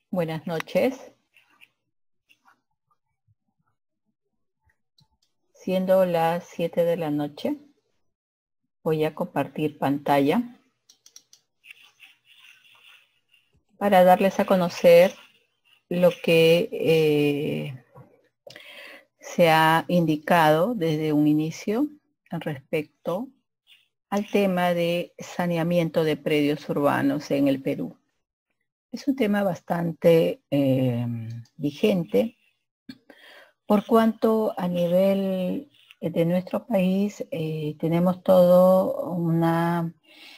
Buenas noches. Siendo las 7 de la noche, voy a compartir pantalla para darles a conocer lo que se ha indicado desde un inicio respecto al tema de saneamiento de predios urbanos en el Perú. Es un tema bastante vigente, por cuanto a nivel de nuestro país tenemos todo una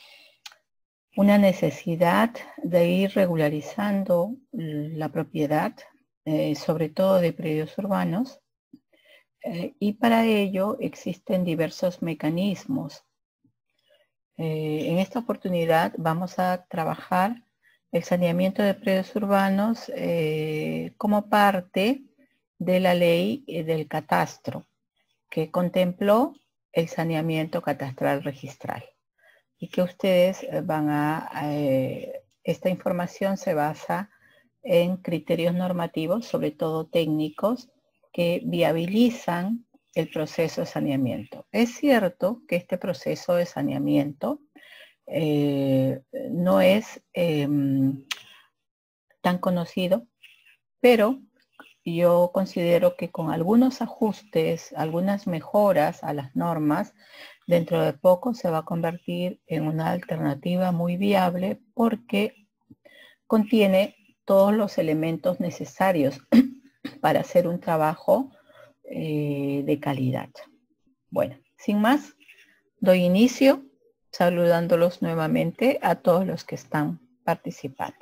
necesidad de ir regularizando la propiedad, sobre todo de predios urbanos, y para ello existen diversos mecanismos. En esta oportunidad vamos a trabajar el saneamiento de predios urbanos como parte de la ley del catastro, que contempló el saneamiento catastral registral. Y que ustedes van esta información se basa en criterios normativos, sobre todo técnicos, que viabilizan el proceso de saneamiento. Es cierto que este proceso de saneamiento no es tan conocido, pero yo considero que con algunos ajustes, algunas mejoras a las normas, dentro de poco se va a convertir en una alternativa muy viable porque contiene todos los elementos necesarios para hacer un trabajo de calidad. Bueno, sin más, doy inicio saludándolos nuevamente a todos los que están participando.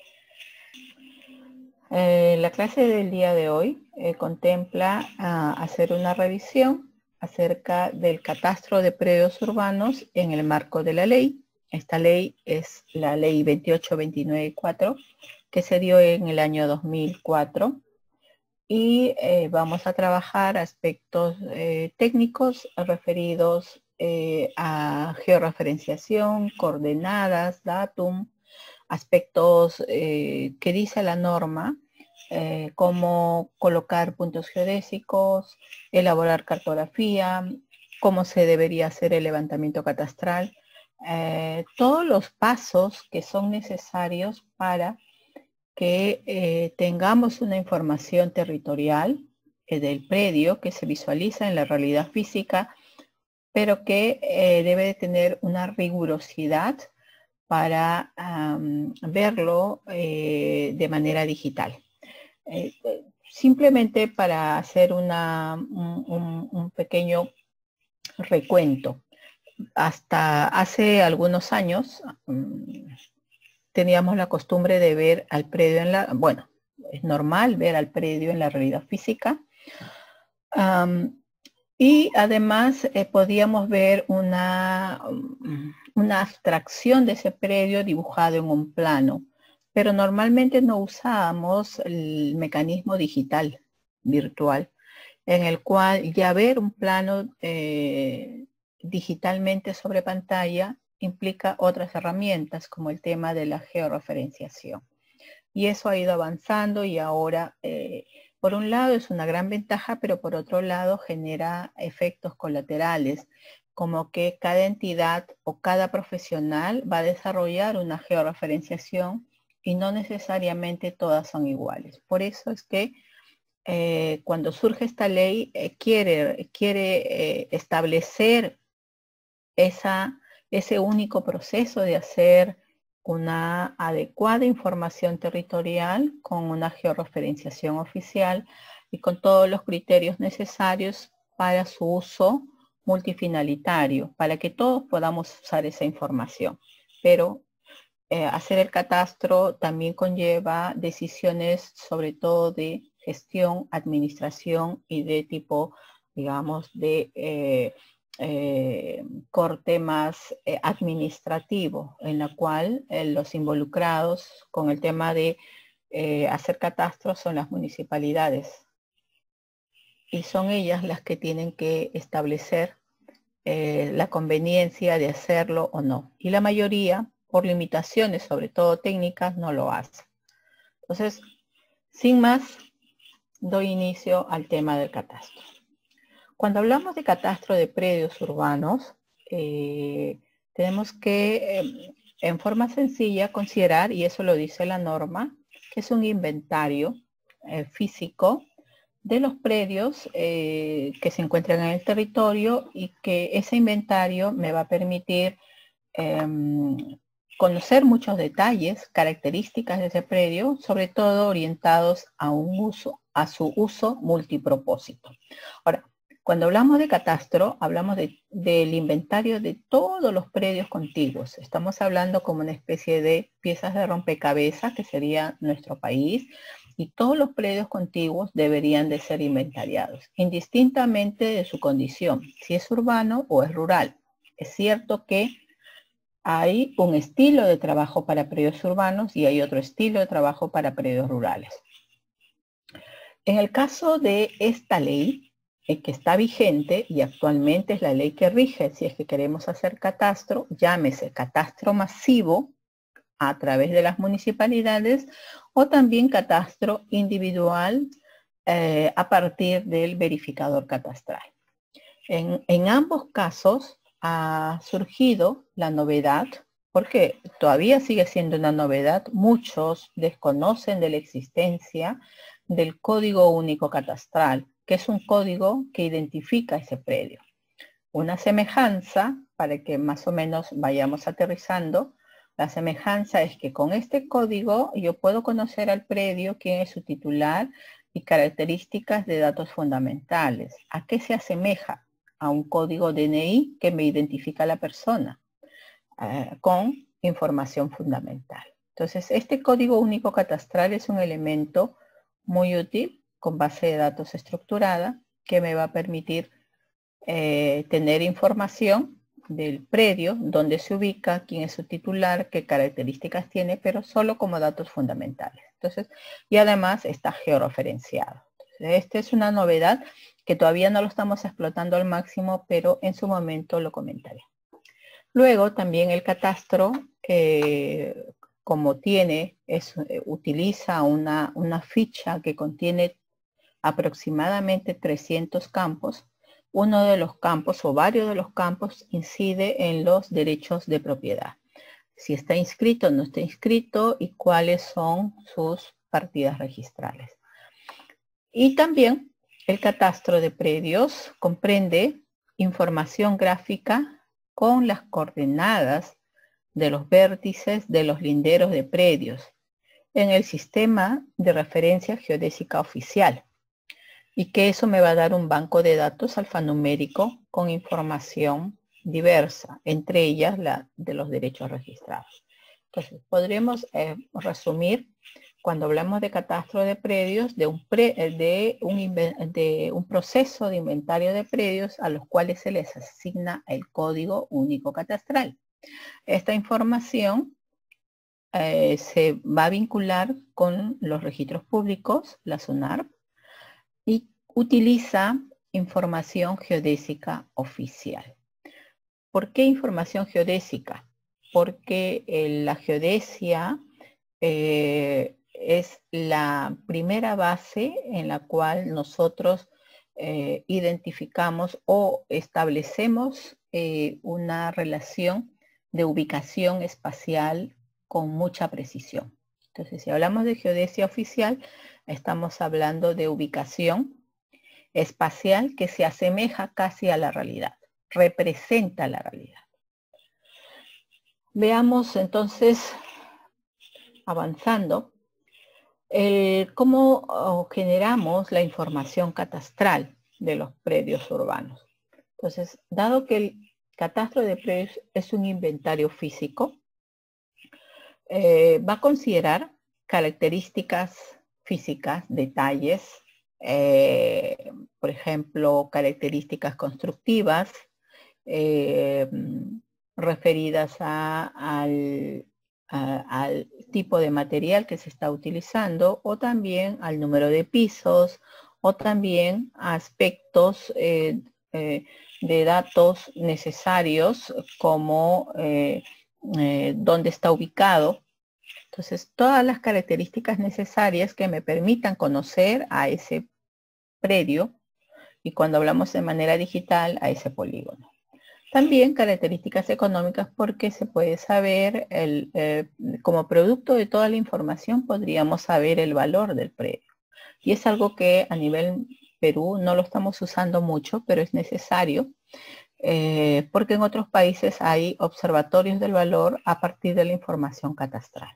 La clase del día de hoy contempla hacer una revisión acerca del catastro de predios urbanos en el marco de la ley. Esta ley es la ley 28294 que se dio en el año 2004 y vamos a trabajar aspectos técnicos referidos a georreferenciación, coordenadas, datum, aspectos que dice la norma, cómo colocar puntos geodésicos, elaborar cartografía, cómo se debería hacer el levantamiento catastral, todos los pasos que son necesarios para que tengamos una información territorial del predio que se visualiza en la realidad física, pero que debe de tener una rigurosidad para verlo de manera digital. Simplemente para hacer un pequeño recuento. Hasta hace algunos años teníamos la costumbre de ver al predio bueno, es normal ver al predio en la realidad física. Y además podíamos ver una abstracción de ese predio dibujado en un plano, pero normalmente no usábamos el mecanismo digital, virtual, en el cual ya ver un plano digitalmente sobre pantalla implica otras herramientas como el tema de la georreferenciación. Y eso ha ido avanzando y ahora por un lado es una gran ventaja, pero por otro lado genera efectos colaterales, como que cada entidad o cada profesional va a desarrollar una georreferenciación y no necesariamente todas son iguales. Por eso es que cuando surge esta ley quiere establecer ese único proceso de hacer una adecuada información territorial con una georreferenciación oficial y con todos los criterios necesarios para su uso multifinalitario, para que todos podamos usar esa información. Pero hacer el catastro también conlleva decisiones sobre todo de gestión, administración y de tipo, digamos, de corte más administrativo, en la cual los involucrados con el tema de hacer catastros son las municipalidades. Y son ellas las que tienen que establecer la conveniencia de hacerlo o no. Y la mayoría, por limitaciones, sobre todo técnicas, no lo hace. Entonces, sin más, doy inicio al tema del catastro. Cuando hablamos de catastro de predios urbanos, tenemos que, en forma sencilla, considerar, y eso lo dice la norma, que es un inventario físico de los predios que se encuentran en el territorio, y que ese inventario me va a permitir conocer muchos detalles, características de ese predio, sobre todo orientados a su uso multipropósito. Ahora, cuando hablamos de catastro, hablamos del inventario de todos los predios contiguos. Estamos hablando como una especie de piezas de rompecabezas, que sería nuestro país, y todos los predios contiguos deberían de ser inventariados, indistintamente de su condición, si es urbano o es rural. Es cierto que hay un estilo de trabajo para predios urbanos y hay otro estilo de trabajo para predios rurales. En el caso de esta ley, que está vigente y actualmente es la ley que rige si es que queremos hacer catastro, llámese catastro masivo a través de las municipalidades o también catastro individual a partir del verificador catastral. En ambos casos ha surgido la novedad, porque todavía sigue siendo una novedad. Muchos desconocen de la existencia del Código Único Catastral, que es un código que identifica ese predio. Una semejanza, para que más o menos vayamos aterrizando, la semejanza es que con este código yo puedo conocer al predio, quién es su titular y características de datos fundamentales. ¿A qué se asemeja? A un código DNI que me identifica a la persona con información fundamental. Entonces, este Código Único Catastral es un elemento muy útil con base de datos estructurada que me va a permitir tener información del predio, dónde se ubica, quién es su titular, qué características tiene, pero solo como datos fundamentales. Entonces, y además está georreferenciado. Entonces, esta es una novedad que todavía no lo estamos explotando al máximo, pero en su momento lo comentaré. Luego también el catastro, como utiliza una ficha que contiene aproximadamente 300 campos. Uno de los campos o varios de los campos incide en los derechos de propiedad. Si está inscrito o no está inscrito y cuáles son sus partidas registrales. Y también el catastro de predios comprende información gráfica con las coordenadas de los vértices de los linderos de predios en el sistema de referencia geodésica oficial, y que eso me va a dar un banco de datos alfanumérico con información diversa, entre ellas la de los derechos registrados. Entonces, podremos resumir, cuando hablamos de catastro de predios, de un proceso de inventario de predios a los cuales se les asigna el Código Único Catastral. Esta información se va a vincular con los registros públicos, la SUNARP, y utiliza información geodésica oficial. ¿Por qué información geodésica? Porque la geodesia es la primera base en la cual nosotros identificamos o establecemos una relación de ubicación espacial con mucha precisión. Entonces, si hablamos de geodesia oficial, estamos hablando de ubicación espacial que se asemeja casi a la realidad, representa la realidad. Veamos entonces, avanzando, cómo generamos la información catastral de los predios urbanos. Entonces, dado que el catastro de predios es un inventario físico, va a considerar características físicas, detalles, por ejemplo, características constructivas referidas al tipo de material que se está utilizando, o también al número de pisos, o también a aspectos de datos necesarios como dónde está ubicado Entonces, todas las características necesarias que me permitan conocer a ese predio y cuando hablamos de manera digital a ese polígono. También características económicas porque se puede saber, como producto de toda la información podríamos saber el valor del predio. Y es algo que a nivel Perú no lo estamos usando mucho, pero es necesario porque en otros países hay observatorios del valor a partir de la información catastral.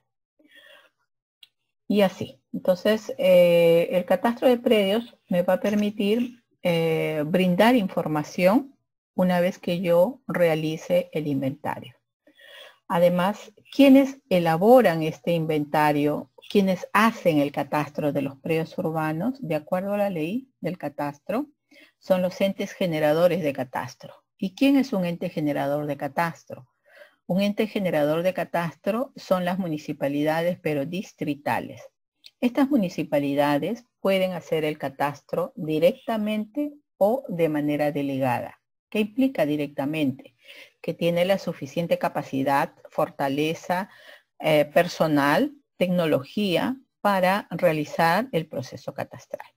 Y así. Entonces, el catastro de predios me va a permitir brindar información una vez que yo realice el inventario. Además, quienes elaboran este inventario, quienes hacen el catastro de los predios urbanos, de acuerdo a la ley del catastro, son los entes generadores de catastro. ¿Y quién es un ente generador de catastro? Un ente generador de catastro son las municipalidades, pero distritales. Estas municipalidades pueden hacer el catastro directamente o de manera delegada. ¿Qué implica directamente? Que tiene la suficiente capacidad, fortaleza personal, tecnología para realizar el proceso catastral.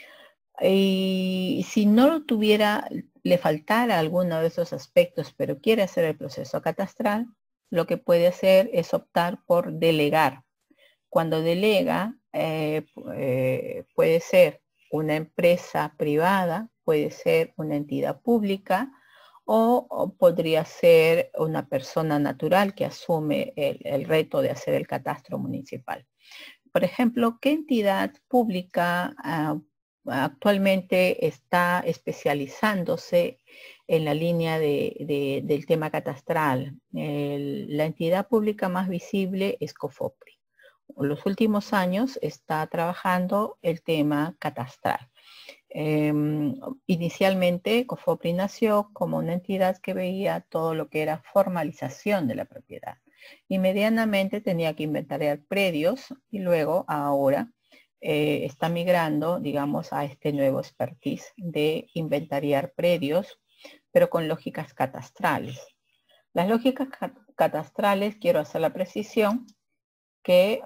Y si no lo tuviera, le faltara alguno de esos aspectos, pero quiere hacer el proceso catastral, lo que puede hacer es optar por delegar. Cuando delega, puede ser una empresa privada, puede ser una entidad pública o podría ser una persona natural que asume el reto de hacer el catastro municipal. Por ejemplo, ¿qué entidad pública actualmente está especializándose en la línea del tema catastral? La entidad pública más visible es COFOPRI. En los últimos años está trabajando el tema catastral. Inicialmente COFOPRI nació como una entidad que veía todo lo que era formalización de la propiedad y medianamente tenía que inventariar predios y luego ahora está migrando, digamos, a este nuevo expertise de inventariar predios, pero con lógicas catastrales. Las lógicas catastrales, quiero hacer la precisión, que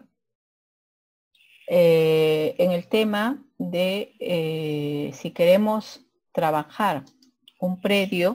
en el tema de si queremos trabajar un predio,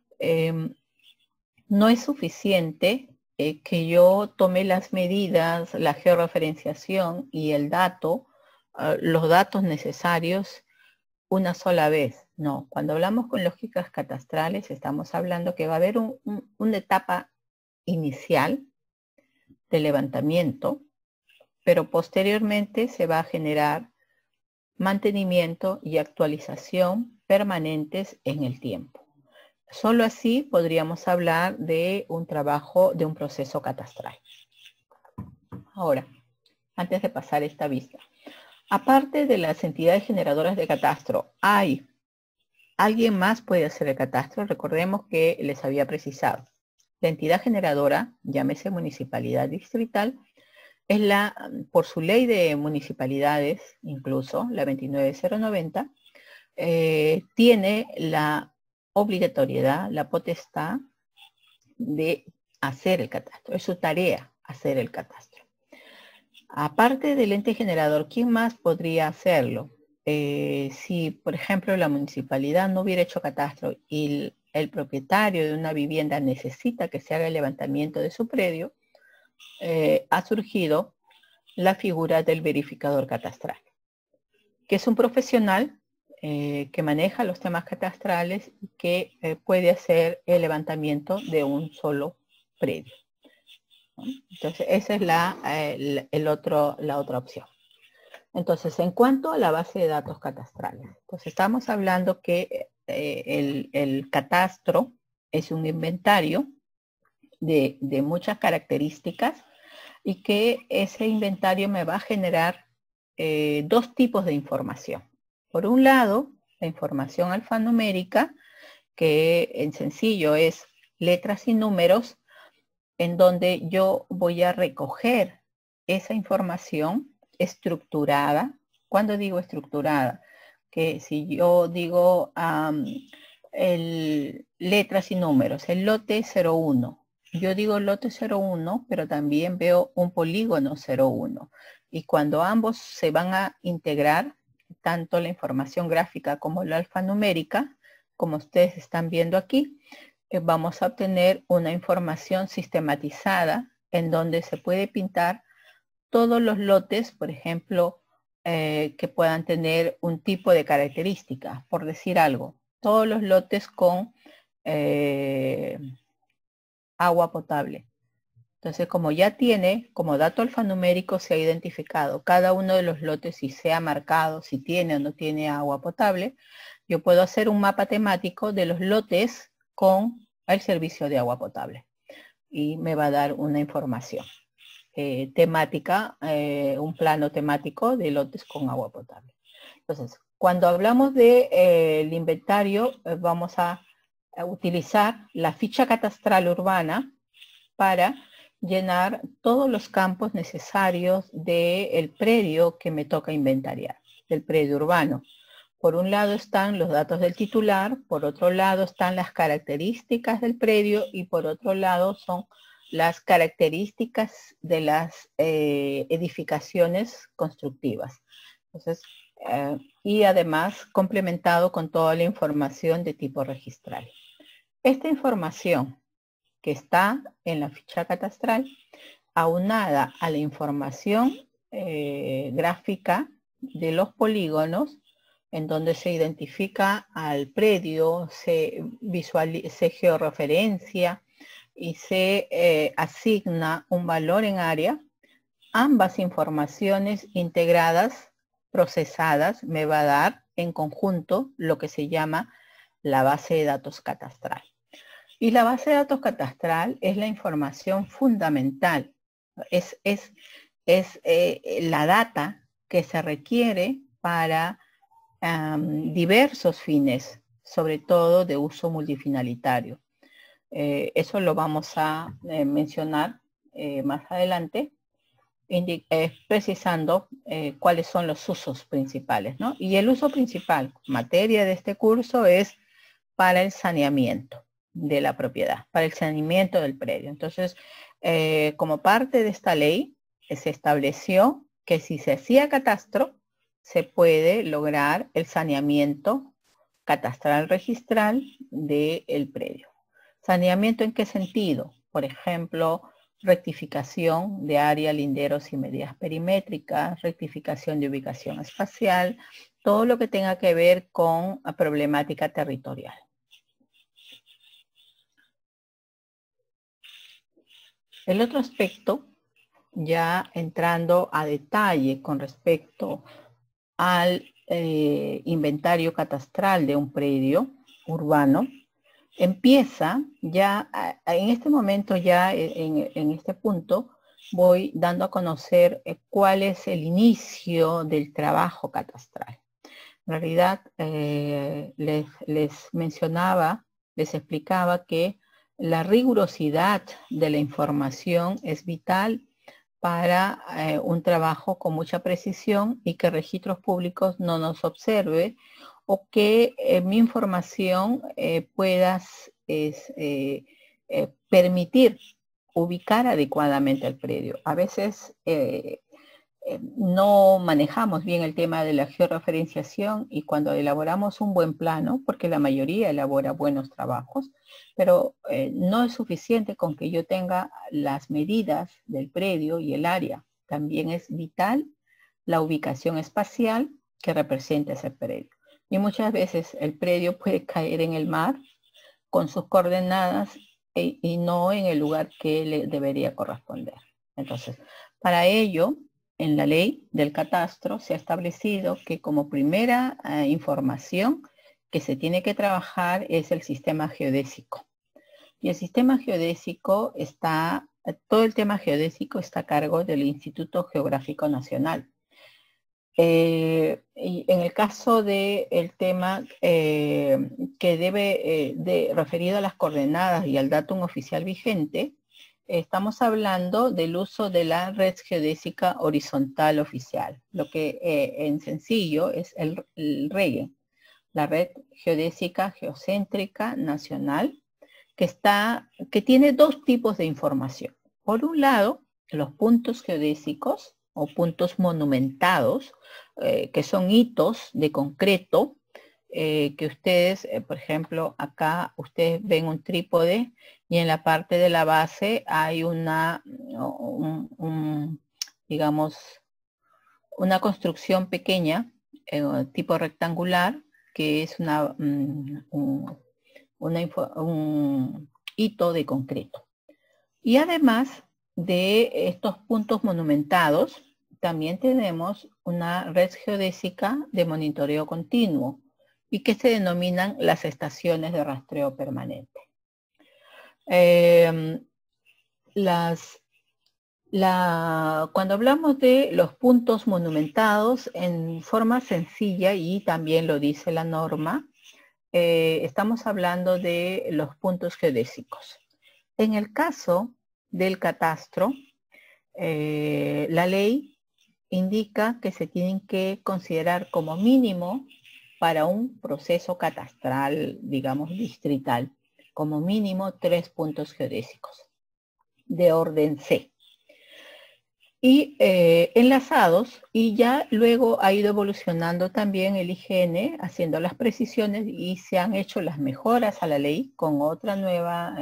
no es suficiente que yo tome las medidas, la georreferenciación y el dato, los datos necesarios una sola vez. No, cuando hablamos con lógicas catastrales estamos hablando que va a haber una etapa inicial de levantamiento, pero posteriormente se va a generar mantenimiento y actualización permanentes en el tiempo. Solo así podríamos hablar de un trabajo, de un proceso catastral. Ahora, antes de pasar esta vista, aparte de las entidades generadoras de catastro, ¿hay alguien más puede hacer el catastro? Recordemos que les había precisado. La entidad generadora, llámese municipalidad distrital, es por su ley de municipalidades, incluso la 29090, tiene la obligatoriedad, la potestad de hacer el catastro. Es su tarea hacer el catastro. Aparte del ente generador, ¿quién más podría hacerlo? Si, por ejemplo, la municipalidad no hubiera hecho catastro y el propietario de una vivienda necesita que se haga el levantamiento de su predio, ha surgido la figura del verificador catastral, que es un profesional que maneja los temas catastrales y que puede hacer el levantamiento de un solo predio. Entonces, esa es la otra opción. Entonces, en cuanto a la base de datos catastrales, entonces estamos hablando que el catastro es un inventario de muchas características y que ese inventario me va a generar dos tipos de información. Por un lado, la información alfanumérica, que en sencillo es letras y números, en donde yo voy a recoger esa información estructurada. ¿Cuándo digo estructurada? Que si yo digo letras y números, el lote 01, yo digo lote 01, pero también veo un polígono 01. Y cuando ambos se van a integrar, tanto la información gráfica como la alfanumérica, como ustedes están viendo aquí, vamos a obtener una información sistematizada en donde se puede pintar todos los lotes, por ejemplo, que puedan tener un tipo de característica, por decir algo. Todos los lotes con agua potable. Entonces, como ya tiene, como dato alfanumérico se ha identificado cada uno de los lotes y se ha marcado si tiene o no tiene agua potable, yo puedo hacer un mapa temático de los lotes con el servicio de agua potable. Y me va a dar una información temática, un plano temático de lotes con agua potable. Entonces, cuando hablamos del inventario, vamos a utilizar la ficha catastral urbana para llenar todos los campos necesarios del predio que me toca inventariar, del predio urbano. Por un lado están los datos del titular, por otro lado están las características del predio y por otro lado son las características de las edificaciones constructivas. Entonces, y además complementado con toda la información de tipo registral. Esta información que está en la ficha catastral, aunada a la información gráfica de los polígonos, en donde se identifica al predio, se georreferencia y se asigna un valor en área, ambas informaciones integradas, procesadas, me va a dar en conjunto lo que se llama la base de datos catastral. Y la base de datos catastral es la información fundamental, es la data que se requiere para diversos fines, sobre todo de uso multifinalitario. Eso lo vamos a mencionar más adelante, precisando cuáles son los usos principales, ¿no? Y el uso principal, materia de este curso, es para el saneamiento de la propiedad, para el saneamiento del predio. Entonces, como parte de esta ley, se estableció que si se hacía catastro, se puede lograr el saneamiento catastral registral del predio. ¿Saneamiento en qué sentido? Por ejemplo, rectificación de área, linderos y medidas perimétricas, rectificación de ubicación espacial, todo lo que tenga que ver con la problemática territorial. El otro aspecto, ya entrando a detalle con respecto al inventario catastral de un predio urbano, empieza ya, en este momento ya, en este punto, voy dando a conocer cuál es el inicio del trabajo catastral. En realidad, les mencionaba, les explicaba que la rigurosidad de la información es vital para un trabajo con mucha precisión y que registros públicos no nos observe o que mi información pueda permitir ubicar adecuadamente el predio. A veces no manejamos bien el tema de la georreferenciación y cuando elaboramos un buen plano, porque la mayoría elabora buenos trabajos, pero no es suficiente con que yo tenga las medidas del predio y el área. También es vital la ubicación espacial que representa ese predio. Y muchas veces el predio puede caer en el mar con sus coordenadas y no en el lugar que le debería corresponder. Entonces, para ello, en la ley del catastro se ha establecido que como primera información que se tiene que trabajar es el sistema geodésico. Y el sistema geodésico está, todo el tema geodésico está a cargo del Instituto Geográfico Nacional. Y en el caso del tema que debe referido a las coordenadas y al datum oficial vigente, estamos hablando del uso de la red geodésica horizontal oficial, lo que en sencillo es el RGE, la Red Geodésica Geocéntrica Nacional, que tiene dos tipos de información. Por un lado, los puntos geodésicos o puntos monumentados, que son hitos de concreto, que ustedes, por ejemplo, acá ustedes ven un trípode y en la parte de la base hay digamos, una construcción pequeña, tipo rectangular, que es un hito de concreto. Y además de estos puntos monumentados, también tenemos una red geodésica de monitoreo continuo y que se denominan las estaciones de rastreo permanente. Cuando hablamos de los puntos monumentados en forma sencilla, y también lo dice la norma, estamos hablando de los puntos geodésicos. En el caso del catastro, la ley indica que se tienen que considerar como mínimo para un proceso catastral, digamos, distrital, como mínimo 3 puntos geodésicos de orden C. Y enlazados, y ya luego ha ido evolucionando también el IGN, haciendo las precisiones, y se han hecho las mejoras a la ley con otra nueva,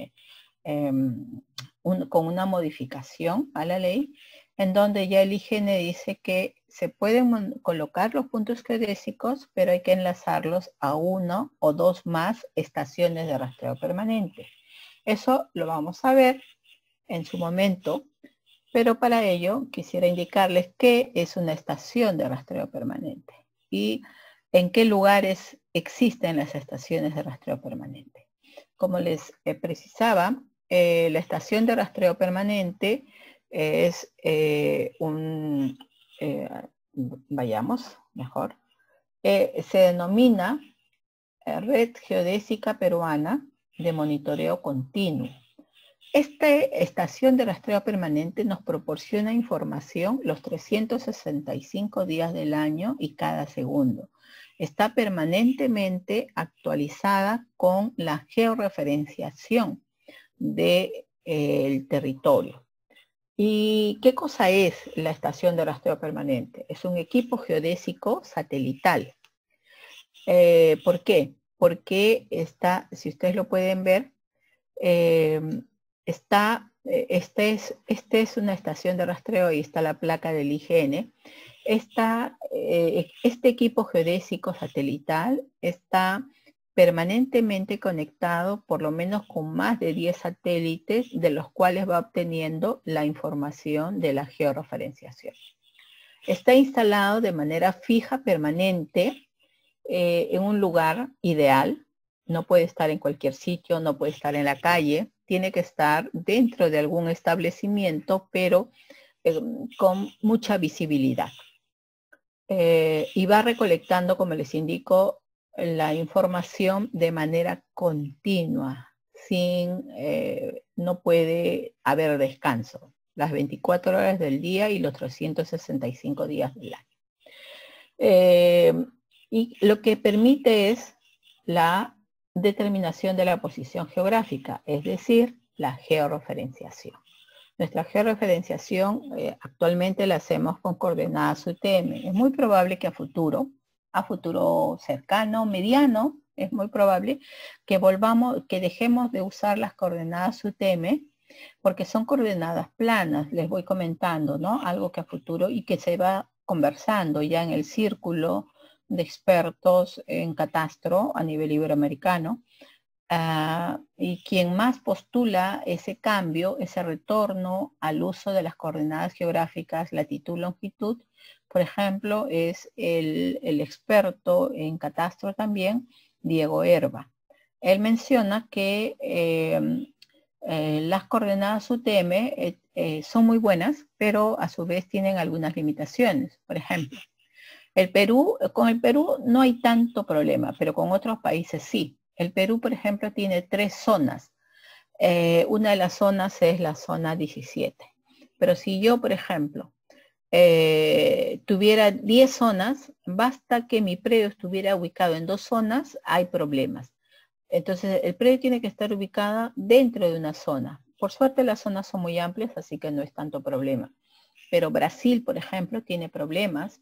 con una modificación a la ley, en donde ya el IGN dice que se pueden colocar los puntos geodésicos, pero hay que enlazarlos a 1 o 2 más estaciones de rastreo permanente. Eso lo vamos a ver en su momento, pero para ello quisiera indicarles qué es una estación de rastreo permanente y en qué lugares existen las estaciones de rastreo permanente. Como les precisaba, la estación de rastreo permanente es vayamos mejor, se denomina Red Geodésica Peruana de Monitoreo Continuo. Esta estación de rastreo permanente nos proporciona información los 365 días del año y cada segundo. Está permanentemente actualizada con la georreferenciación del territorio. ¿Y qué cosa es la estación de rastreo permanente? Es un equipo geodésico satelital. ¿Por qué? Porque está, si ustedes lo pueden ver, este es una estación de rastreo y está la placa del IGN. Este equipo geodésico satelital está permanentemente conectado por lo menos con más de 10 satélites, de los cuales va obteniendo la información de la georreferenciación. Está instalado de manera fija, permanente, en un lugar ideal. No puede estar en cualquier sitio, no puede estar en la calle, tiene que estar dentro de algún establecimiento, pero con mucha visibilidad. Y va recolectando, como les indico, la información de manera continua, no puede haber descanso, las 24 horas del día y los 365 días del año. Y lo que permite es la determinación de la posición geográfica, es decir, la georreferenciación. Nuestra georreferenciación actualmente la hacemos con coordenadas UTM. Es muy probable que a futuro cercano, mediano, es muy probable que dejemos de usar las coordenadas UTM, porque son coordenadas planas, les voy comentando, ¿no? Algo que a futuro y que se va conversando ya en el círculo de expertos en catastro a nivel iberoamericano. Y quien más postula ese cambio, ese retorno al uso de las coordenadas geográficas latitud, longitud, por ejemplo, es el experto en catastro también, Diego Herba. Él menciona que las coordenadas UTM son muy buenas, pero a su vez tienen algunas limitaciones. Por ejemplo, con el Perú no hay tanto problema, pero con otros países sí. El Perú, por ejemplo, tiene 3 zonas. Una de las zonas es la zona 17. Pero si yo, por ejemplo, tuviera 10 zonas, basta que mi predio estuviera ubicado en 2 zonas, hay problemas. Entonces, el predio tiene que estar ubicado dentro de una zona. Por suerte, las zonas son muy amplias, así que no es tanto problema. Pero Brasil, por ejemplo, tiene problemas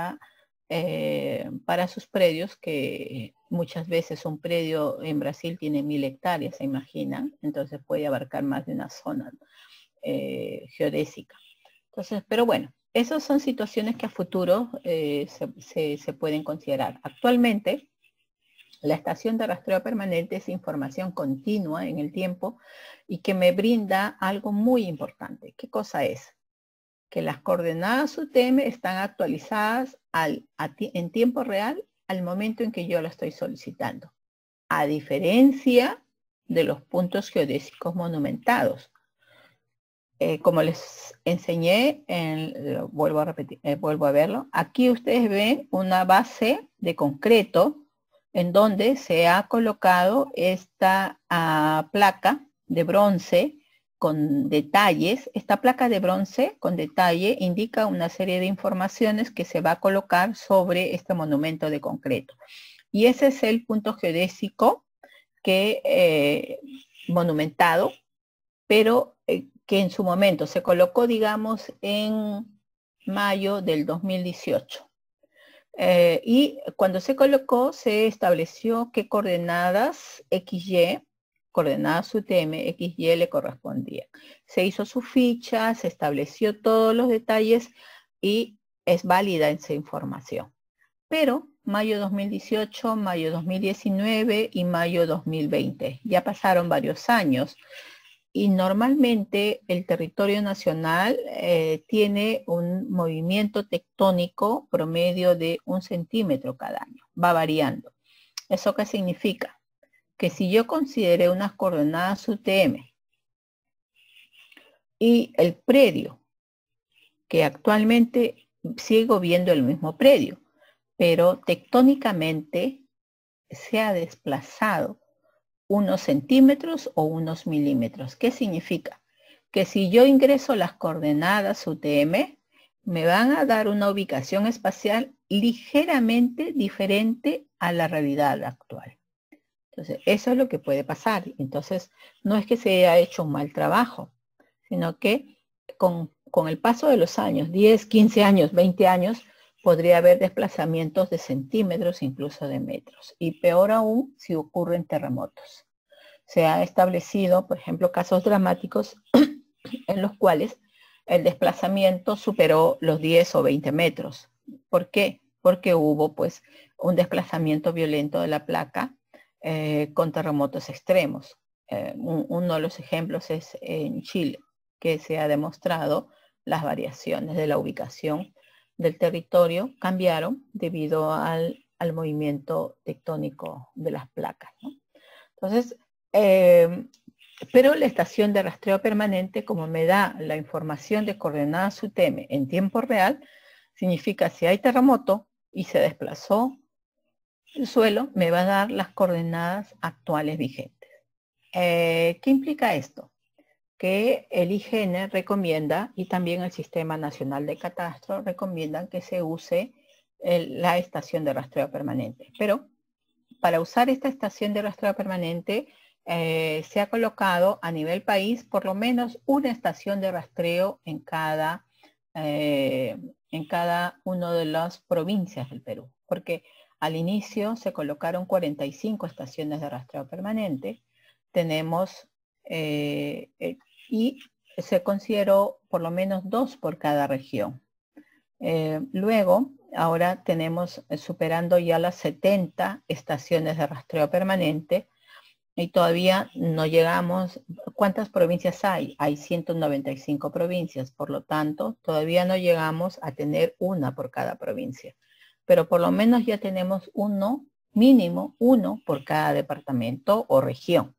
para sus predios, que muchas veces un predio en Brasil tiene 1000 hectáreas, ¿se imaginan? Entonces puede abarcar más de una zona geodésica. Entonces, pero bueno, esas son situaciones que a futuro se pueden considerar. Actualmente, la estación de rastreo permanente es información continua en el tiempo y que me brinda algo muy importante. ¿Qué cosa es? Que las coordenadas UTM están actualizadas en tiempo real al momento en que yo lo estoy solicitando, a diferencia de los puntos geodésicos monumentados. Como les enseñé, vuelvo a repetir, vuelvo a verlo, aquí ustedes ven una base de concreto en donde se ha colocado esta placa de bronce con detalles. Esta placa de bronce con detalle indica una serie de informaciones que se va a colocar sobre este monumento de concreto. Y ese es el punto geodésico que monumentado, pero que en su momento se colocó, digamos, en mayo del 2018. Y cuando se colocó, se estableció qué coordenadas XY, coordenadas UTM, XY le correspondían. Se hizo su ficha, se estableció todos los detalles y es válida esa información. Pero mayo 2018, mayo 2019 y mayo 2020, ya pasaron varios años. Y normalmente el territorio nacional tiene un movimiento tectónico promedio de 1 centímetro cada año. Va variando. ¿Eso qué significa? Que si yo consideré unas coordenadas UTM y el predio, que actualmente sigo viendo el mismo predio, pero tectónicamente se ha desplazado unos centímetros o unos milímetros. ¿Qué significa? Que si yo ingreso las coordenadas UTM, me van a dar una ubicación espacial ligeramente diferente a la realidad actual. Entonces, eso es lo que puede pasar. Entonces, no es que se haya hecho un mal trabajo, sino que con el paso de los años, 10, 15 años, 20 años, podría haber desplazamientos de centímetros, incluso de metros. Y peor aún si ocurren terremotos. Se ha establecido, por ejemplo, casos dramáticos en los cuales el desplazamiento superó los 10 o 20 metros. ¿Por qué? Porque hubo pues un desplazamiento violento de la placa con terremotos extremos. Uno de los ejemplos es en Chile, que se ha demostrado las variaciones de la ubicación del territorio cambiaron debido al movimiento tectónico de las placas, ¿no? Entonces, pero la estación de rastreo permanente, como me da la información de coordenadas UTM en tiempo real, significa si hay terremoto y se desplazó el suelo, me va a dar las coordenadas actuales vigentes. ¿Qué implica esto? Que el IGN recomienda, y también el Sistema Nacional de Catastro recomiendan que se use la estación de rastreo permanente. Pero para usar esta estación de rastreo permanente, se ha colocado a nivel país por lo menos una estación de rastreo en cada una de las provincias del Perú. Porque al inicio se colocaron 45 estaciones de rastreo permanente. Tenemos y se consideró por lo menos 2 por cada región. Luego, ahora tenemos superando ya las 70 estaciones de rastreo permanente y todavía no llegamos. ¿Cuántas provincias hay? Hay 195 provincias, por lo tanto, todavía no llegamos a tener una por cada provincia. Pero por lo menos ya tenemos uno, mínimo uno por cada departamento o región.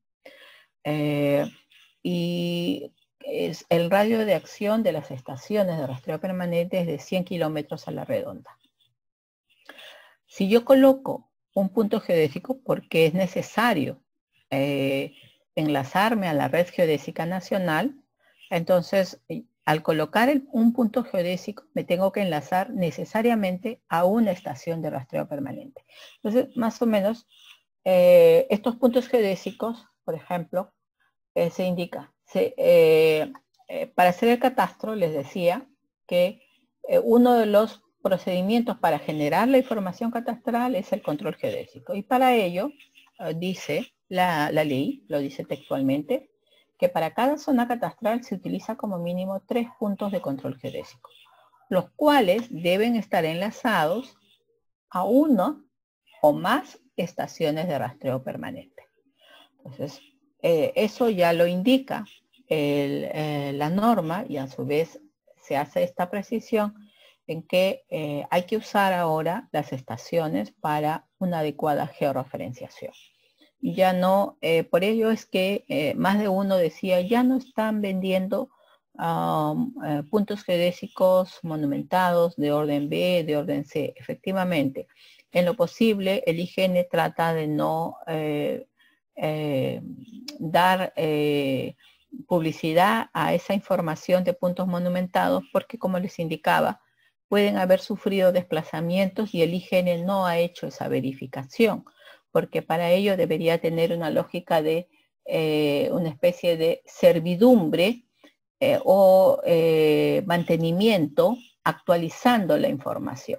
Y el radio de acción de las estaciones de rastreo permanente es de 100 kilómetros a la redonda. Si yo coloco un punto geodésico, porque es necesario enlazarme a la red geodésica nacional, entonces al colocar un punto geodésico me tengo que enlazar necesariamente a una estación de rastreo permanente. Entonces, más o menos, estos puntos geodésicos, por ejemplo, se indica, para hacer el catastro les decía que uno de los procedimientos para generar la información catastral es el control geodésico. Y para ello, dice la ley, lo dice textualmente, que para cada zona catastral se utiliza como mínimo 3 puntos de control geodésico, los cuales deben estar enlazados a uno o más estaciones de rastreo permanente. Entonces, eso ya lo indica la norma, y a su vez se hace esta precisión en que hay que usar ahora las estaciones para una adecuada georreferenciación. Ya no, por ello es que más de uno decía, ya no están vendiendo puntos geodésicos monumentados de orden B, de orden C. Efectivamente, en lo posible el IGN trata de no dar publicidad a esa información de puntos monumentados, porque como les indicaba, pueden haber sufrido desplazamientos y el IGN no ha hecho esa verificación, porque para ello debería tener una lógica de una especie de servidumbre o mantenimiento actualizando la información.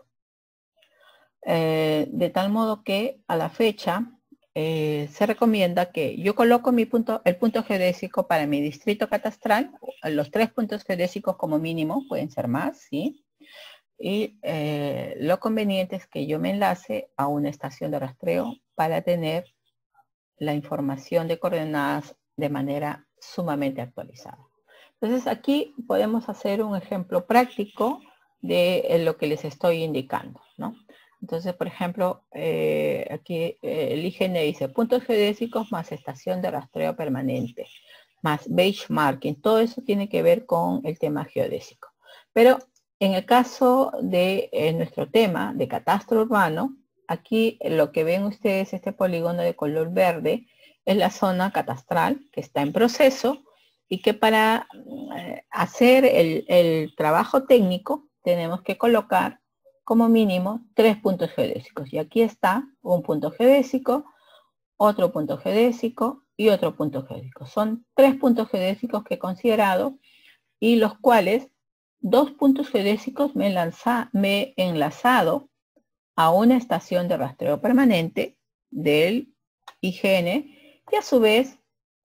De tal modo que a la fecha se recomienda que yo coloco el punto geodésico para mi distrito catastral, los 3 puntos geodésicos como mínimo, pueden ser más, ¿sí? Y lo conveniente es que yo me enlace a una estación de rastreo para tener la información de coordenadas de manera sumamente actualizada. Entonces aquí podemos hacer un ejemplo práctico de lo que les estoy indicando, ¿no? Entonces, por ejemplo, aquí el IGN dice puntos geodésicos más estación de rastreo permanente, más benchmarking. Todo eso tiene que ver con el tema geodésico. Pero en el caso de nuestro tema de catastro urbano, aquí lo que ven ustedes, este polígono de color verde, es la zona catastral que está en proceso y que para hacer el trabajo técnico tenemos que colocar como mínimo 3 puntos geodésicos. Y aquí está un punto geodésico, otro punto geodésico y otro punto geodésico. Son 3 puntos geodésicos que he considerado y los cuales 2 puntos geodésicos me he enlazado a una estación de rastreo permanente del IGN y a su vez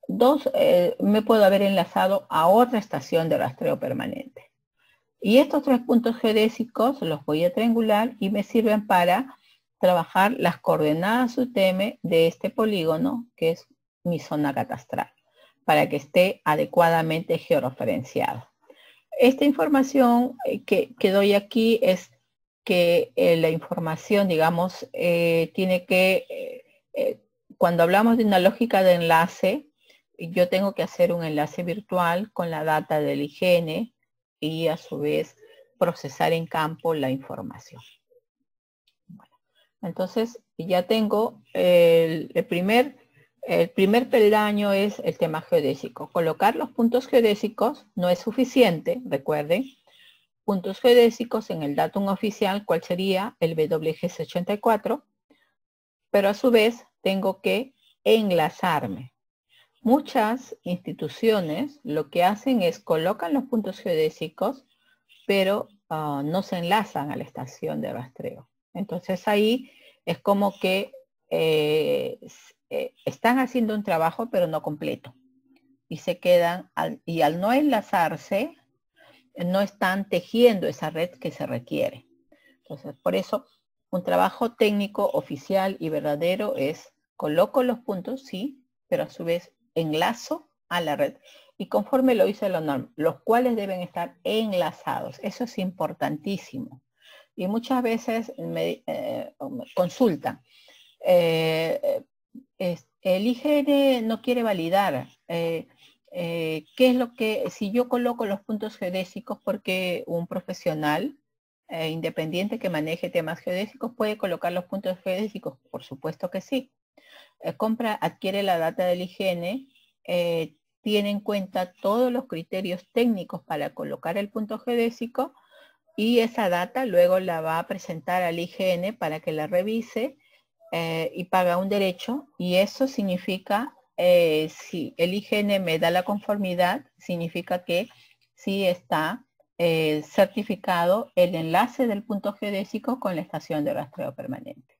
me puedo haber enlazado a otra estación de rastreo permanente. Y estos 3 puntos geodésicos los voy a triangular y me sirven para trabajar las coordenadas UTM de este polígono, que es mi zona catastral, para que esté adecuadamente georreferenciado. Esta información que doy aquí es que la información, digamos, tiene que, cuando hablamos de una lógica de enlace, yo tengo que hacer un enlace virtual con la data del IGN, y a su vez procesar en campo la información. Bueno, entonces ya tengo el primer peldaño es el tema geodésico. Colocar los puntos geodésicos no es suficiente, recuerden, puntos geodésicos en el datum oficial, ¿cuál sería? El WGS84, pero a su vez tengo que enlazarme. Muchas instituciones lo que hacen es colocan los puntos geodésicos, pero no se enlazan a la estación de rastreo. Entonces ahí es como que están haciendo un trabajo, pero no completo. Y se quedan, y al no enlazarse, no están tejiendo esa red que se requiere. Entonces, por eso, un trabajo técnico, oficial y verdadero es, coloco los puntos, sí, pero a su vez enlazo a la red. Y conforme lo dice la norma, los cuales deben estar enlazados. Eso es importantísimo. Y muchas veces me consultan. El IGN no quiere validar. ¿Qué es lo que, si yo coloco los puntos geodésicos, porque un profesional independiente que maneje temas geodésicos puede colocar los puntos geodésicos? Por supuesto que sí. Adquiere la data del IGN, tiene en cuenta todos los criterios técnicos para colocar el punto geodésico y esa data luego la va a presentar al IGN para que la revise y paga un derecho, y eso significa, si el IGN me da la conformidad, significa que sí está certificado el enlace del punto geodésico con la estación de rastreo permanente.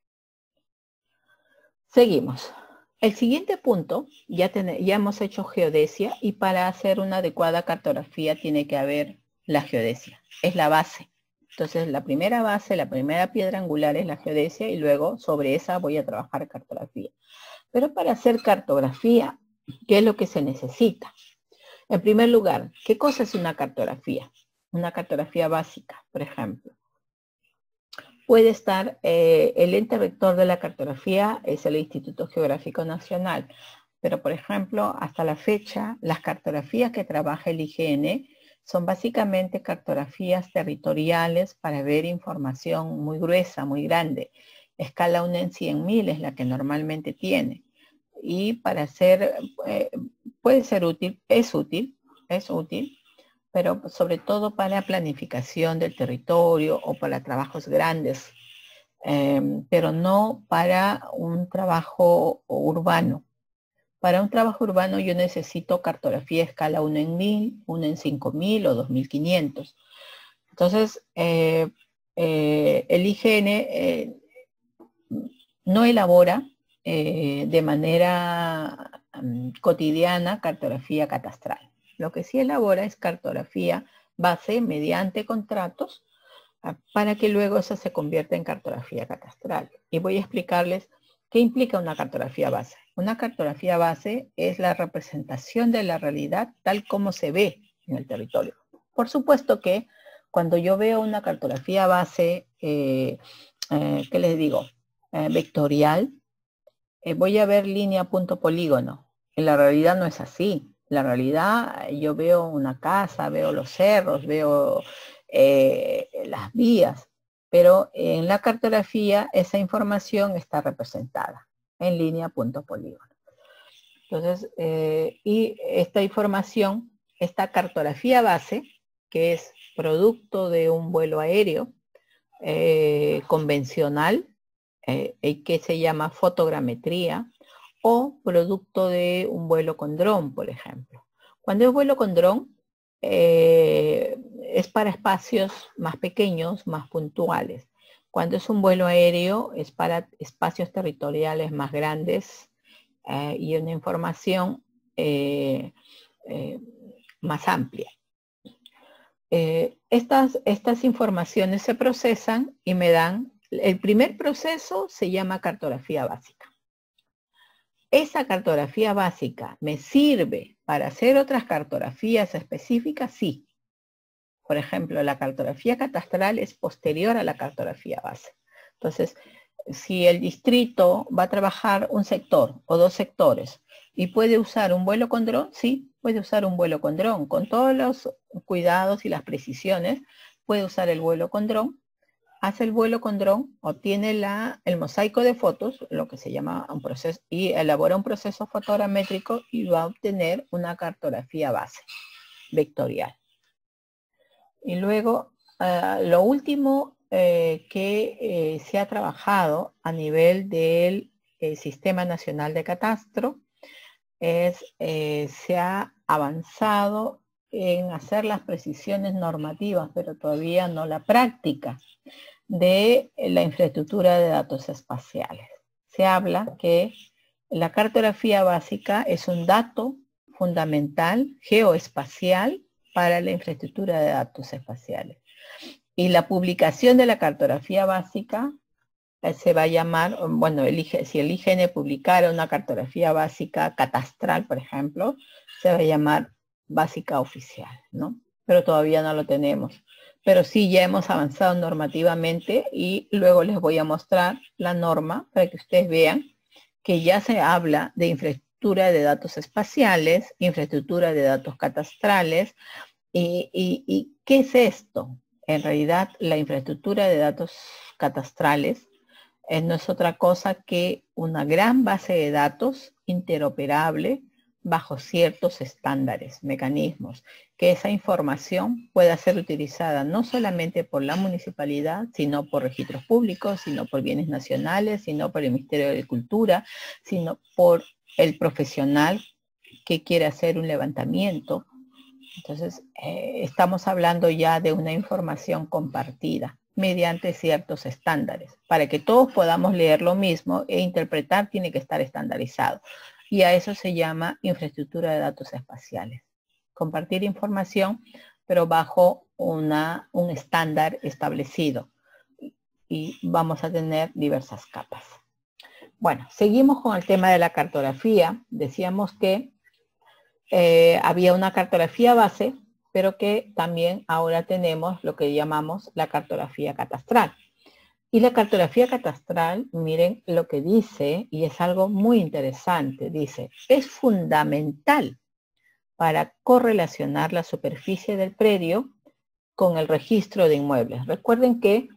Seguimos. El siguiente punto, ya hemos hecho geodesia, y para hacer una adecuada cartografía tiene que haber la geodesia. Es la base. Entonces, la primera base, la primera piedra angular es la geodesia, y luego sobre esa voy a trabajar cartografía. Pero para hacer cartografía, ¿qué es lo que se necesita? En primer lugar, ¿qué cosa es una cartografía? Una cartografía básica, por ejemplo. Puede estar, el ente rector de la cartografía es el Instituto Geográfico Nacional, pero por ejemplo, hasta la fecha, las cartografías que trabaja el IGN son básicamente cartografías territoriales para ver información muy gruesa, muy grande. Escala 1 en 100.000 es la que normalmente tiene. Y para hacer, puede ser útil, es útil, pero sobre todo para planificación del territorio o para trabajos grandes, pero no para un trabajo urbano. Para un trabajo urbano yo necesito cartografía a escala 1 en 1000, 1 en 5000 o 2500. Entonces, el IGN no elabora de manera cotidiana cartografía catastral. Lo que sí elabora es cartografía base mediante contratos para que luego eso se convierta en cartografía catastral. Y voy a explicarles qué implica una cartografía base. Una cartografía base es la representación de la realidad tal como se ve en el territorio. Por supuesto que cuando yo veo una cartografía base, ¿qué les digo? Vectorial, voy a ver línea, punto, polígono. En la realidad no es así. En la realidad yo veo una casa, veo los cerros, veo las vías, pero en la cartografía esa información está representada en línea, punto, polígono. Entonces, y esta información, esta cartografía base, que es producto de un vuelo aéreo convencional, que se llama fotogrametría, o producto de un vuelo con dron, por ejemplo. Cuando es vuelo con dron, es para espacios más pequeños, más puntuales. Cuando es un vuelo aéreo, es para espacios territoriales más grandes y una información más amplia. Estas informaciones se procesan y me dan, el primer proceso se llama cartografía básica. ¿Esa cartografía básica me sirve para hacer otras cartografías específicas? Sí. Por ejemplo, la cartografía catastral es posterior a la cartografía base. Entonces, si el distrito va a trabajar un sector o dos sectores y puede usar un vuelo con dron, sí, puede usar un vuelo con dron. Con todos los cuidados y las precisiones, puede usar el vuelo con dron. Hace el vuelo con dron, obtiene el mosaico de fotos, lo que se llama un proceso, y elabora un proceso fotogramétrico y va a obtener una cartografía base vectorial. Y luego, lo último que se ha trabajado a nivel del Sistema Nacional de Catastro es, se ha avanzado en hacer las precisiones normativas, pero todavía no la práctica de la infraestructura de datos espaciales. Se habla que la cartografía básica es un dato fundamental geoespacial para la infraestructura de datos espaciales. Y la publicación de la cartografía básica se va a llamar, bueno, si el IGN publicara una cartografía básica catastral, por ejemplo, se va a llamar básica oficial, ¿no? Pero todavía no lo tenemos. Pero sí ya hemos avanzado normativamente y luego les voy a mostrar la norma para que ustedes vean que ya se habla de infraestructura de datos espaciales, infraestructura de datos catastrales. ¿Y qué es esto? En realidad, la infraestructura de datos catastrales no es otra cosa que una gran base de datos interoperable bajo ciertos estándares, mecanismos, que esa información pueda ser utilizada no solamente por la municipalidad, sino por registros públicos, sino por bienes nacionales, sino por el Ministerio de Cultura, sino por el profesional que quiere hacer un levantamiento. Entonces, estamos hablando ya de una información compartida mediante ciertos estándares. Para que todos podamos leer lo mismo e interpretar, tiene que estar estandarizado. Y a eso se llama infraestructura de datos espaciales. Compartir información, pero bajo un estándar establecido. Y vamos a tener diversas capas. Bueno, seguimos con el tema de la cartografía. Decíamos que había una cartografía base, pero que también ahora tenemos lo que llamamos la cartografía catastral. Y la cartografía catastral, miren lo que dice, y es algo muy interesante, dice, es fundamental para correlacionar la superficie del predio con el registro de inmuebles. Recuerden que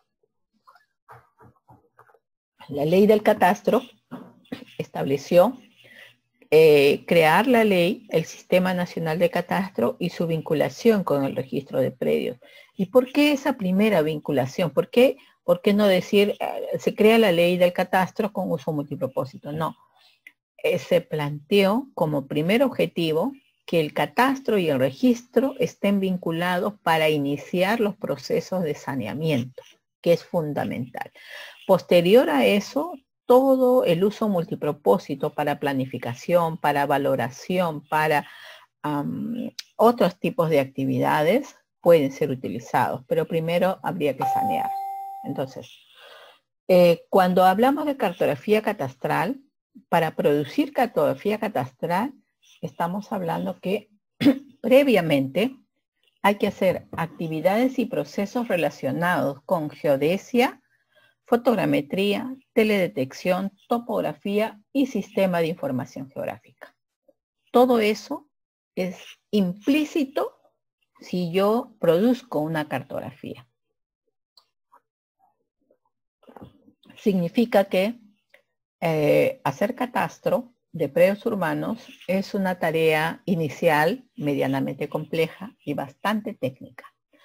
la ley del catastro estableció crear la ley, el Sistema Nacional de Catastro y su vinculación con el registro de predios. ¿Y por qué esa primera vinculación? ¿Por qué no decir se crea la ley del catastro con uso multipropósito? No. Se planteó como primer objetivo que el catastro y el registro estén vinculados para iniciar los procesos de saneamiento, que es fundamental. Posterior a eso, todo el uso multipropósito para planificación, para valoración, para otros tipos de actividades pueden ser utilizados, pero primero habría que sanear. Entonces, cuando hablamos de cartografía catastral, para producir cartografía catastral, estamos hablando que previamente hay que hacer actividades y procesos relacionados con geodesia, fotogrametría, teledetección, topografía y sistema de información geográfica. Todo eso es implícito si yo produzco una cartografía. Significa que hacer catastro de predios urbanos es una tarea inicial medianamente compleja y bastante técnica.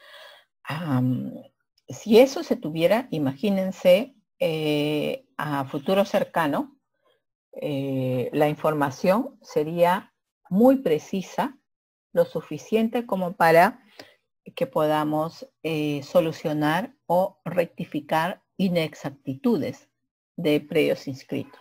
Si eso se tuviera, imagínense a futuro cercano, la información sería muy precisa, lo suficiente como para que podamos solucionar o rectificar inexactitudes de predios inscritos.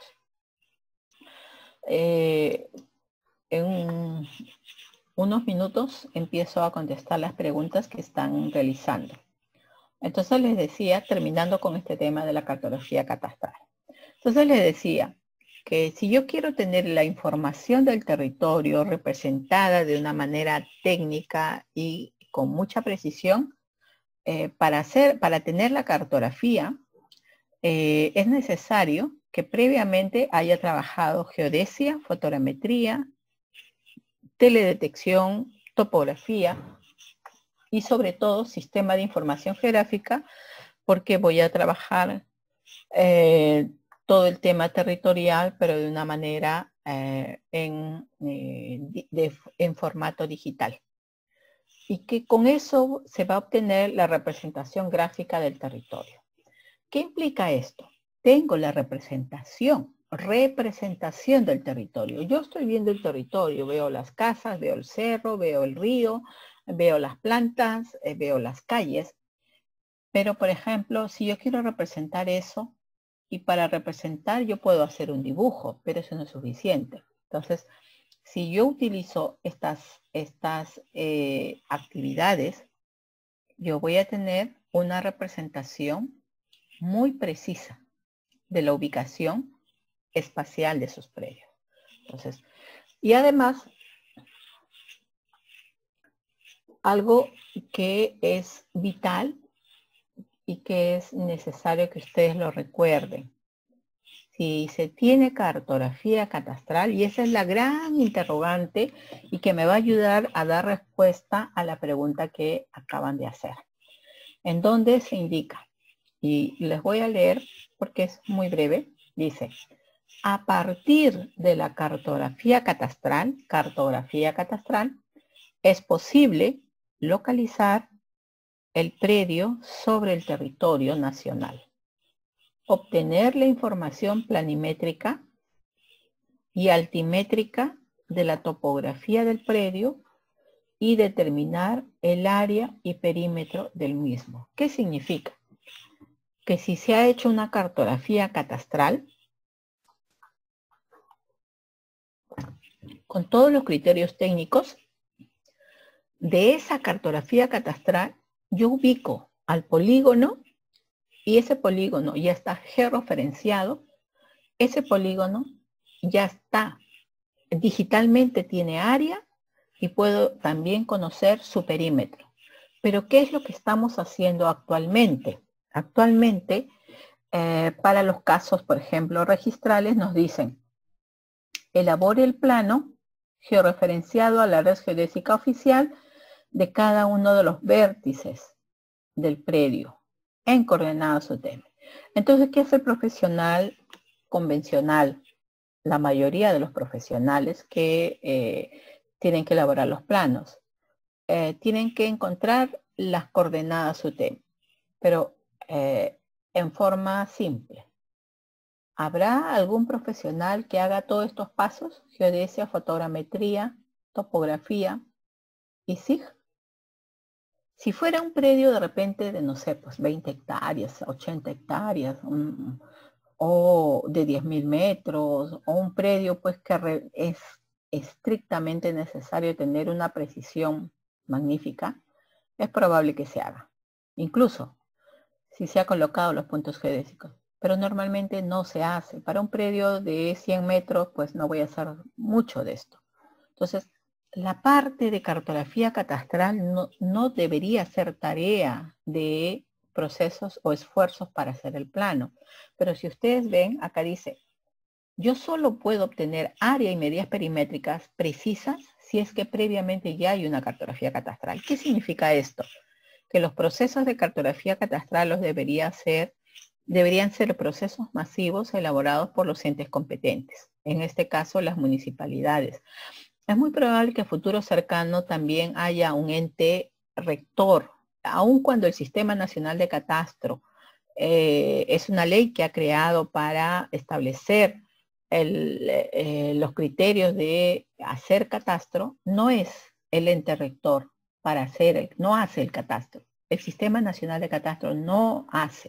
En unos minutos empiezo a contestar las preguntas que están realizando. Entonces les decía, terminando con este tema de la cartografía catastral. Entonces les decía que si yo quiero tener la información del territorio representada de una manera técnica y con mucha precisión, para tener la cartografía, es necesario que previamente haya trabajado geodesia, fotogrametría, teledetección, topografía y sobre todo sistema de información geográfica, porque voy a trabajar todo el tema territorial, pero de una manera en formato digital. Y que con eso se va a obtener la representación gráfica del territorio. ¿Qué implica esto? Tengo la representación del territorio. Yo estoy viendo el territorio, veo las casas, veo el cerro, veo el río, veo las plantas, veo las calles. Pero, por ejemplo, si yo quiero representar eso, y para representar yo puedo hacer un dibujo, pero eso no es suficiente. Entonces, si yo utilizo estas actividades, yo voy a tener una representación muy precisa de la ubicación espacial de esos predios. Entonces, y además, algo que es vital y que es necesario que ustedes lo recuerden. Si se tiene cartografía catastral, y esa es la gran interrogante y que me va a ayudar a dar respuesta a la pregunta que acaban de hacer. En donde se indica, y les voy a leer porque es muy breve, dice, A partir de la cartografía catastral, es posible localizar el predio sobre el territorio nacional, obtener la información planimétrica y altimétrica de la topografía del predio y determinar el área y perímetro del mismo. ¿Qué significa? Que si se ha hecho una cartografía catastral, con todos los criterios técnicos, de esa cartografía catastral, yo ubico al polígono y ese polígono ya está georreferenciado, ese polígono ya está digitalmente, tiene área y puedo también conocer su perímetro. Pero ¿qué es lo que estamos haciendo actualmente? Actualmente, para los casos, por ejemplo, registrales, nos dicen, elabore el plano georreferenciado a la red geodésica oficial de cada uno de los vértices del predio en coordenadas UTM. Entonces, ¿qué hace el profesional convencional? La mayoría de los profesionales que tienen que elaborar los planos tienen que encontrar las coordenadas UTM, pero en forma simple. ¿Habrá algún profesional que haga todos estos pasos? Geodesia, fotogrametría, topografía y SIG. Si fuera un predio de repente de, no sé, pues 20 hectáreas, 80 hectáreas, o de 10.000 metros, o un predio pues que es estrictamente necesario tener una precisión magnífica, es probable que se haga. Incluso si se ha colocado los puntos geodésicos. Pero normalmente no se hace. Para un predio de 100 metros, pues no voy a hacer mucho de esto. Entonces, la parte de cartografía catastral no debería ser tarea de procesos o esfuerzos para hacer el plano. Pero si ustedes ven, acá dice, yo solo puedo obtener área y medidas perimétricas precisas si es que previamente ya hay una cartografía catastral. ¿Qué significa esto? Que los procesos de cartografía catastral los deberían ser procesos masivos elaborados por los entes competentes, en este caso las municipalidades. Es muy probable que a futuro cercano también haya un ente rector, aun cuando el Sistema Nacional de Catastro es una ley que ha creado para establecer los criterios de hacer catastro, no es el ente rector para hacer, no hace el catastro. El Sistema Nacional de Catastro no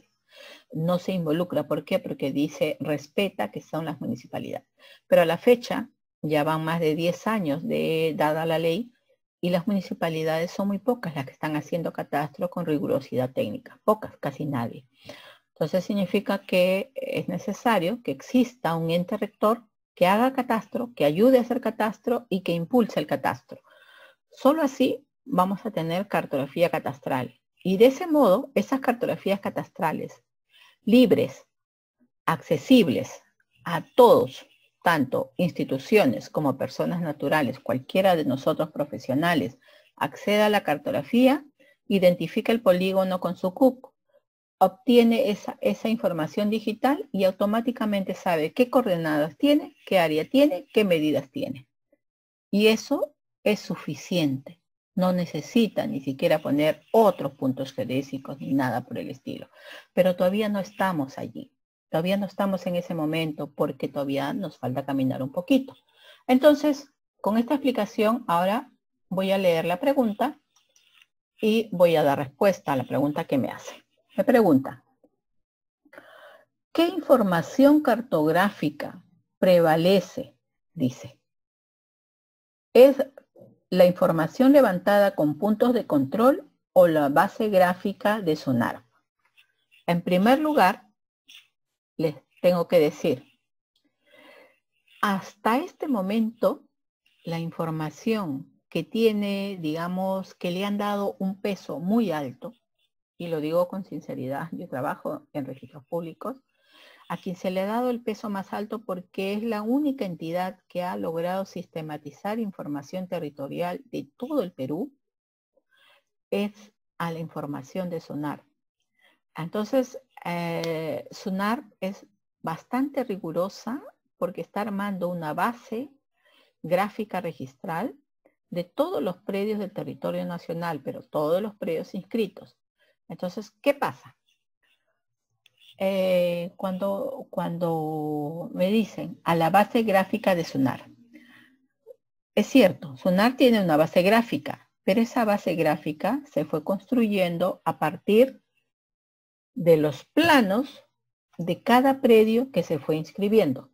se involucra. ¿Por qué? Porque dice, respeta que son las municipalidades. Pero a la fecha, ya van más de 10 años de dada la ley, y las municipalidades son muy pocas las que están haciendo catastro con rigurosidad técnica. Pocas, casi nadie. Entonces significa que es necesario que exista un ente rector que haga catastro, que ayude a hacer catastro y que impulse el catastro. Solo así vamos a tener cartografía catastral. Y de ese modo, esas cartografías catastrales libres, accesibles a todos, tanto instituciones como personas naturales, cualquiera de nosotros profesionales, acceda a la cartografía, identifica el polígono con su CUC, obtiene esa información digital y automáticamente sabe qué coordenadas tiene, qué área tiene, qué medidas tiene. Y eso es suficiente. No necesita ni siquiera poner otros puntos geodésicos ni nada por el estilo. Pero todavía no estamos allí. Todavía no estamos en ese momento porque todavía nos falta caminar un poquito. Entonces, con esta explicación, ahora voy a leer la pregunta y voy a dar respuesta a la pregunta que me hace. Me pregunta, ¿qué información cartográfica prevalece? Dice, ¿es la información levantada con puntos de control o la base gráfica de SUNAR? En primer lugar, les tengo que decir, hasta este momento, la información que tiene, digamos, que le han dado un peso muy alto, y lo digo con sinceridad, yo trabajo en registros públicos, a quien se le ha dado el peso más alto porque es la única entidad que ha logrado sistematizar información territorial de todo el Perú, es a la información de SUNAR. Entonces, SUNAR es bastante rigurosa porque está armando una base gráfica registral de todos los predios del territorio nacional, pero todos los predios inscritos. Entonces, ¿qué pasa? Cuando me dicen a la base gráfica de SUNAR, es cierto, SUNAR tiene una base gráfica, pero esa base gráfica se fue construyendo a partir de los planos de cada predio que se fue inscribiendo.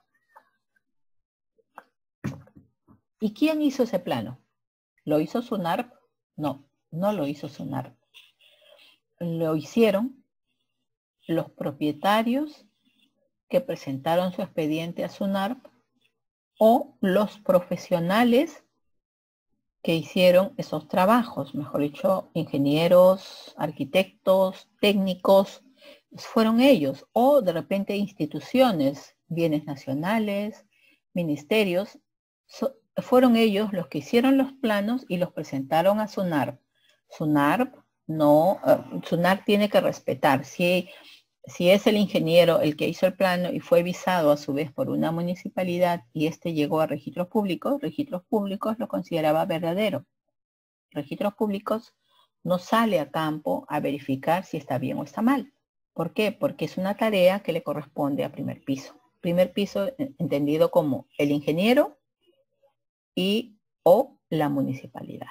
¿Y quién hizo ese plano? ¿Lo hizo SUNAR? No, no lo hizo SUNAR. Lo hicieron los propietarios que presentaron su expediente a SUNAR o los profesionales que hicieron esos trabajos, mejor dicho, ingenieros, arquitectos, técnicos, fueron ellos, o de repente instituciones, bienes nacionales, ministerios, fueron ellos los que hicieron los planos y los presentaron a SUNAR. SUNAR tiene que respetar, si es el ingeniero el que hizo el plano y fue visado a su vez por una municipalidad y este llegó a registros públicos lo consideraba verdadero. Registros públicos no sale a campo a verificar si está bien o está mal. ¿Por qué? Porque es una tarea que le corresponde a primer piso. Primer piso entendido como el ingeniero y o la municipalidad.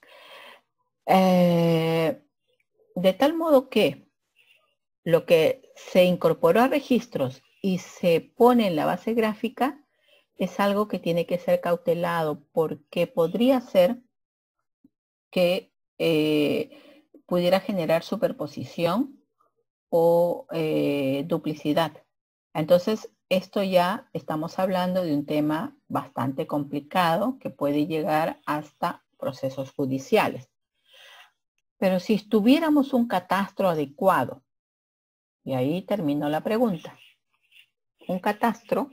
De tal modo que lo que se incorporó a registros y se pone en la base gráfica es algo que tiene que ser cautelado porque podría ser que pudiera generar superposición o duplicidad. Entonces, esto ya estamos hablando de un tema bastante complicado que puede llegar hasta procesos judiciales. Pero si tuviéramos un catastro adecuado, y ahí terminó la pregunta, un catastro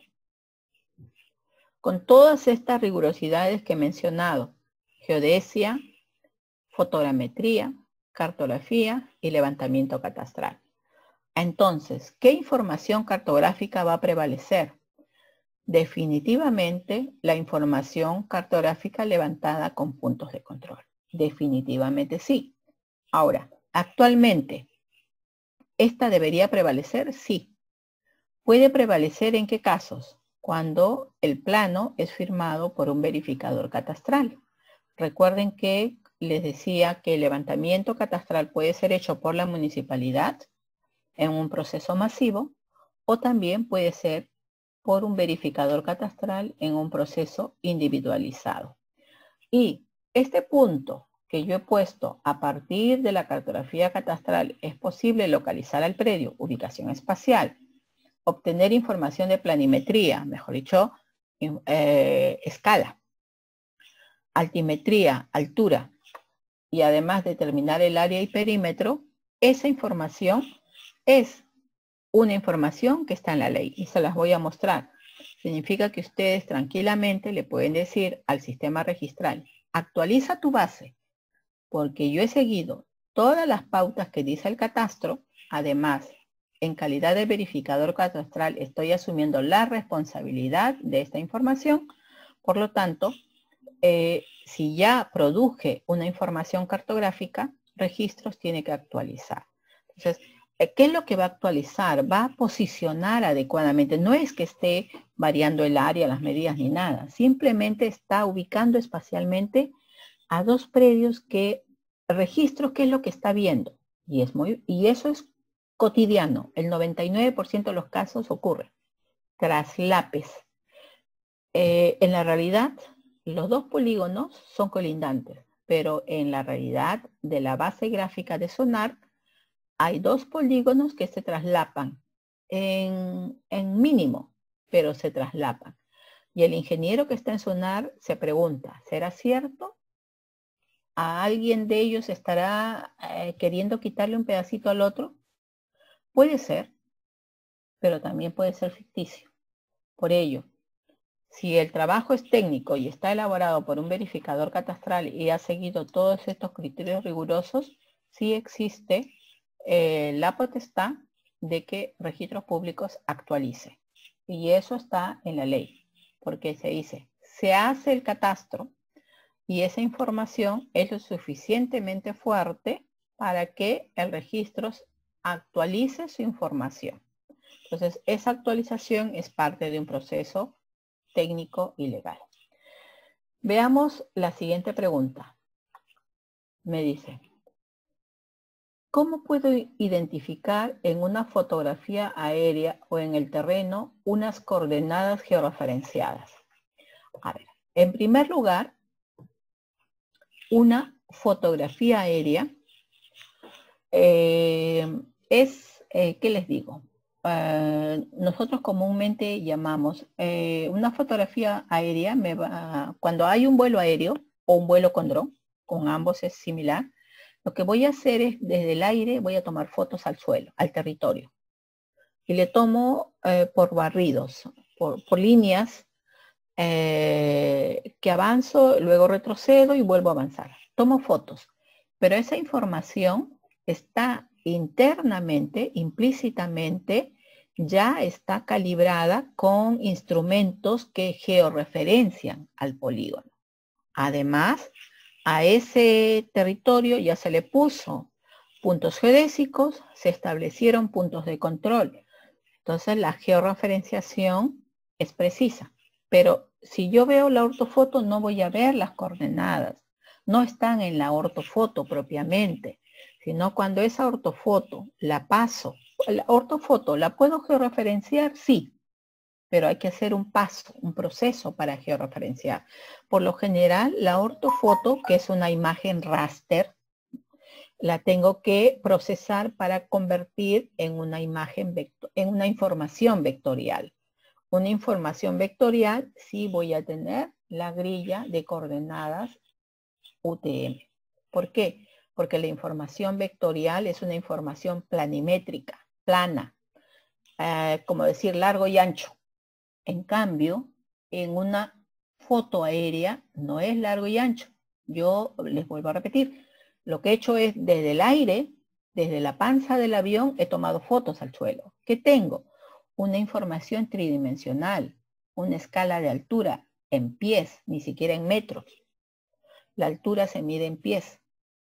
con todas estas rigurosidades que he mencionado, geodesia, fotogrametría, cartografía y levantamiento catastral. Entonces, ¿qué información cartográfica va a prevalecer? Definitivamente la información cartográfica levantada con puntos de control. Definitivamente sí. Ahora, actualmente, ¿esta debería prevalecer? Sí. ¿Puede prevalecer en qué casos? Cuando el plano es firmado por un verificador catastral. Recuerden que les decía que el levantamiento catastral puede ser hecho por la municipalidad en un proceso masivo o también puede ser por un verificador catastral en un proceso individualizado. Y este punto que yo he puesto a partir de la cartografía catastral es posible localizar al predio, ubicación espacial, obtener información de planimetría, mejor dicho, escala, altimetría, altura, y además determinar el área y perímetro, esa información es una información que está en la ley y se las voy a mostrar. Significa que ustedes tranquilamente le pueden decir al sistema registral, actualiza tu base, porque yo he seguido todas las pautas que dice el catastro. Además, en calidad de verificador catastral estoy asumiendo la responsabilidad de esta información. Por lo tanto, si ya produje una información cartográfica, registros tiene que actualizar. Entonces, ¿qué es lo que va a actualizar? Va a posicionar adecuadamente. No es que esté variando el área, las medidas ni nada. Simplemente está ubicando espacialmente a dos predios que registros, ¿qué es lo que está viendo? Y eso es cotidiano. El 99% de los casos ocurre. Traslapes. En la realidad, los dos polígonos son colindantes, pero en la realidad de la base gráfica de SUNAR hay dos polígonos que se traslapan en mínimo, pero se traslapan. Y el ingeniero que está en SUNAR se pregunta, ¿será cierto? ¿A alguien de ellos estará queriendo quitarle un pedacito al otro? Puede ser, pero también puede ser ficticio. Por ello, si el trabajo es técnico y está elaborado por un verificador catastral y ha seguido todos estos criterios rigurosos, sí existe la potestad de que registros públicos actualice. Y eso está en la ley, porque se dice, se hace el catastro y esa información es lo suficientemente fuerte para que el registro actualice su información. Entonces, esa actualización es parte de un proceso técnico y legal. Veamos la siguiente pregunta. Me dice, ¿cómo puedo identificar en una fotografía aérea o en el terreno unas coordenadas georreferenciadas? A ver, en primer lugar, una fotografía aérea ¿qué les digo? Nosotros comúnmente llamamos una fotografía aérea, cuando hay un vuelo aéreo o un vuelo con dron, con ambos es similar, lo que voy a hacer es desde el aire voy a tomar fotos al suelo, al territorio. Y le tomo por barridos, por líneas que avanzo, luego retrocedo y vuelvo a avanzar. Tomo fotos, pero esa información está internamente, implícitamente, ya está calibrada con instrumentos que georreferencian al polígono. Además, a ese territorio ya se le puso puntos geodésicos, se establecieron puntos de control. Entonces, la georreferenciación es precisa. Pero si yo veo la ortofoto, no voy a ver las coordenadas. No están en la ortofoto propiamente, sino cuando esa ortofoto la paso. La ortofoto, ¿la puedo georreferenciar? Sí, pero hay que hacer un paso, un proceso para georreferenciar. Por lo general, la ortofoto, que es una imagen raster, la tengo que procesar para convertir en una imagen en una información vectorial. Una información vectorial, sí voy a tener la grilla de coordenadas UTM. ¿Por qué? Porque la información vectorial es una información planimétrica, plana, como decir largo y ancho. En cambio, en una foto aérea no es largo y ancho. Yo les vuelvo a repetir, lo que he hecho es desde el aire, desde la panza del avión, he tomado fotos al suelo. ¿Qué tengo? Una información tridimensional, una escala de altura en pies, ni siquiera en metros. La altura se mide en pies.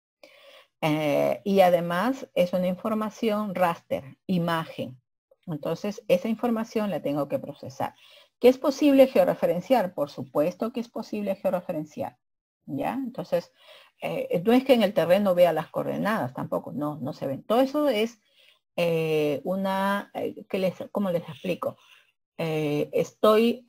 Y además es una información raster, imagen. Entonces, esa información la tengo que procesar. ¿Qué es posible georreferenciar? Por supuesto que es posible georreferenciar. ¿Ya? Entonces, no es que en el terreno vea las coordenadas tampoco, no se ven. Todo eso es ¿cómo les explico? Estoy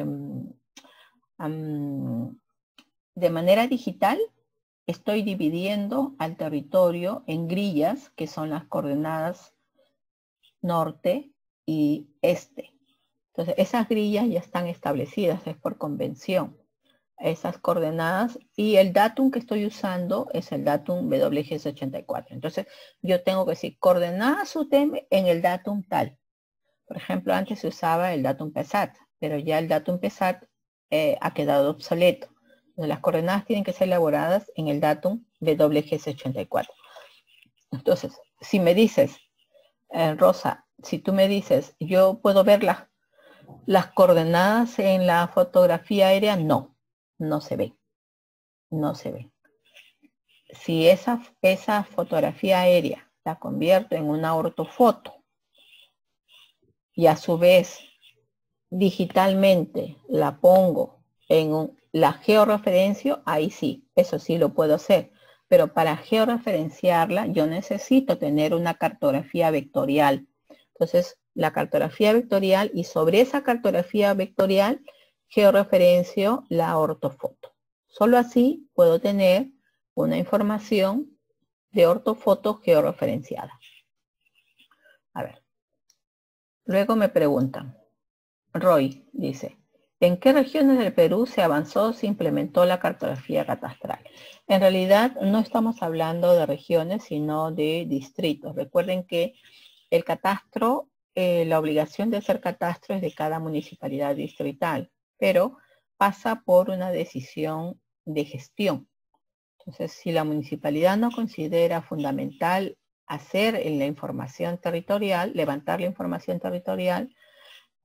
de manera digital, estoy dividiendo al territorio en grillas, que son las coordenadas norte y este. Entonces, esas grillas ya están establecidas, es por convención. Esas coordenadas y el datum que estoy usando es el datum WGS84. Entonces, yo tengo que decir coordenadas UTM en el datum tal. Por ejemplo, antes se usaba el datum PESAT, pero ya el datum PESAT ha quedado obsoleto. Entonces, las coordenadas tienen que ser elaboradas en el datum WGS84. Entonces, si me dices, Rosa, si tú me dices, yo puedo ver las coordenadas en la fotografía aérea, no se ve. No se ve. Si esa fotografía aérea la convierto en una ortofoto y a su vez digitalmente la pongo en la georreferencio, ahí sí, eso sí lo puedo hacer. Pero para georreferenciarla yo necesito tener una cartografía vectorial. Entonces, la cartografía vectorial y sobre esa cartografía vectorial georreferencio la ortofoto. Solo así puedo tener una información de ortofoto georreferenciada. A ver. Luego me preguntan, Roy dice, ¿en qué regiones del Perú se avanzó, se implementó la cartografía catastral? En realidad no estamos hablando de regiones, sino de distritos. Recuerden que el catastro, la obligación de hacer catastro es de cada municipalidad distrital, pero pasa por una decisión de gestión. Entonces, si la municipalidad no considera fundamental hacer en la información territorial, levantar la información territorial,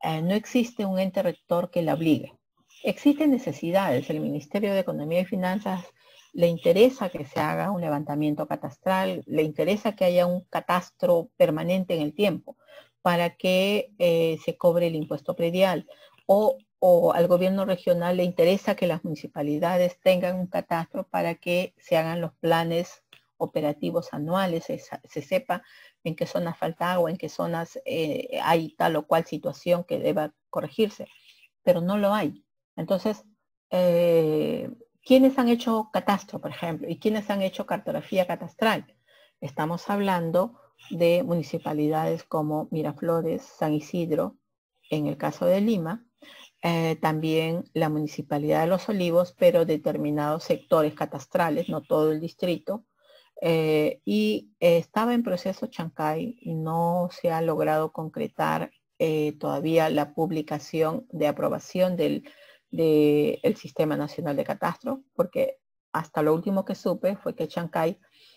no existe un ente rector que la obligue. Existen necesidades. El Ministerio de Economía y Finanzas le interesa que se haga un levantamiento catastral, le interesa que haya un catastro permanente en el tiempo para que se cobre el impuesto predial, o al gobierno regional le interesa que las municipalidades tengan un catastro para que se hagan los planes operativos anuales, se sepa en qué zonas falta agua, en qué zonas hay tal o cual situación que deba corregirse, pero no lo hay. Entonces, ¿quiénes han hecho catastro, por ejemplo? ¿Y quiénes han hecho cartografía catastral? Estamos hablando de municipalidades como Miraflores, San Isidro, en el caso de Lima, también la Municipalidad de Los Olivos, pero determinados sectores catastrales, no todo el distrito, y estaba en proceso Chancay y no se ha logrado concretar todavía la publicación de aprobación del Sistema Nacional de Catastro, porque hasta lo último que supe fue que Chancay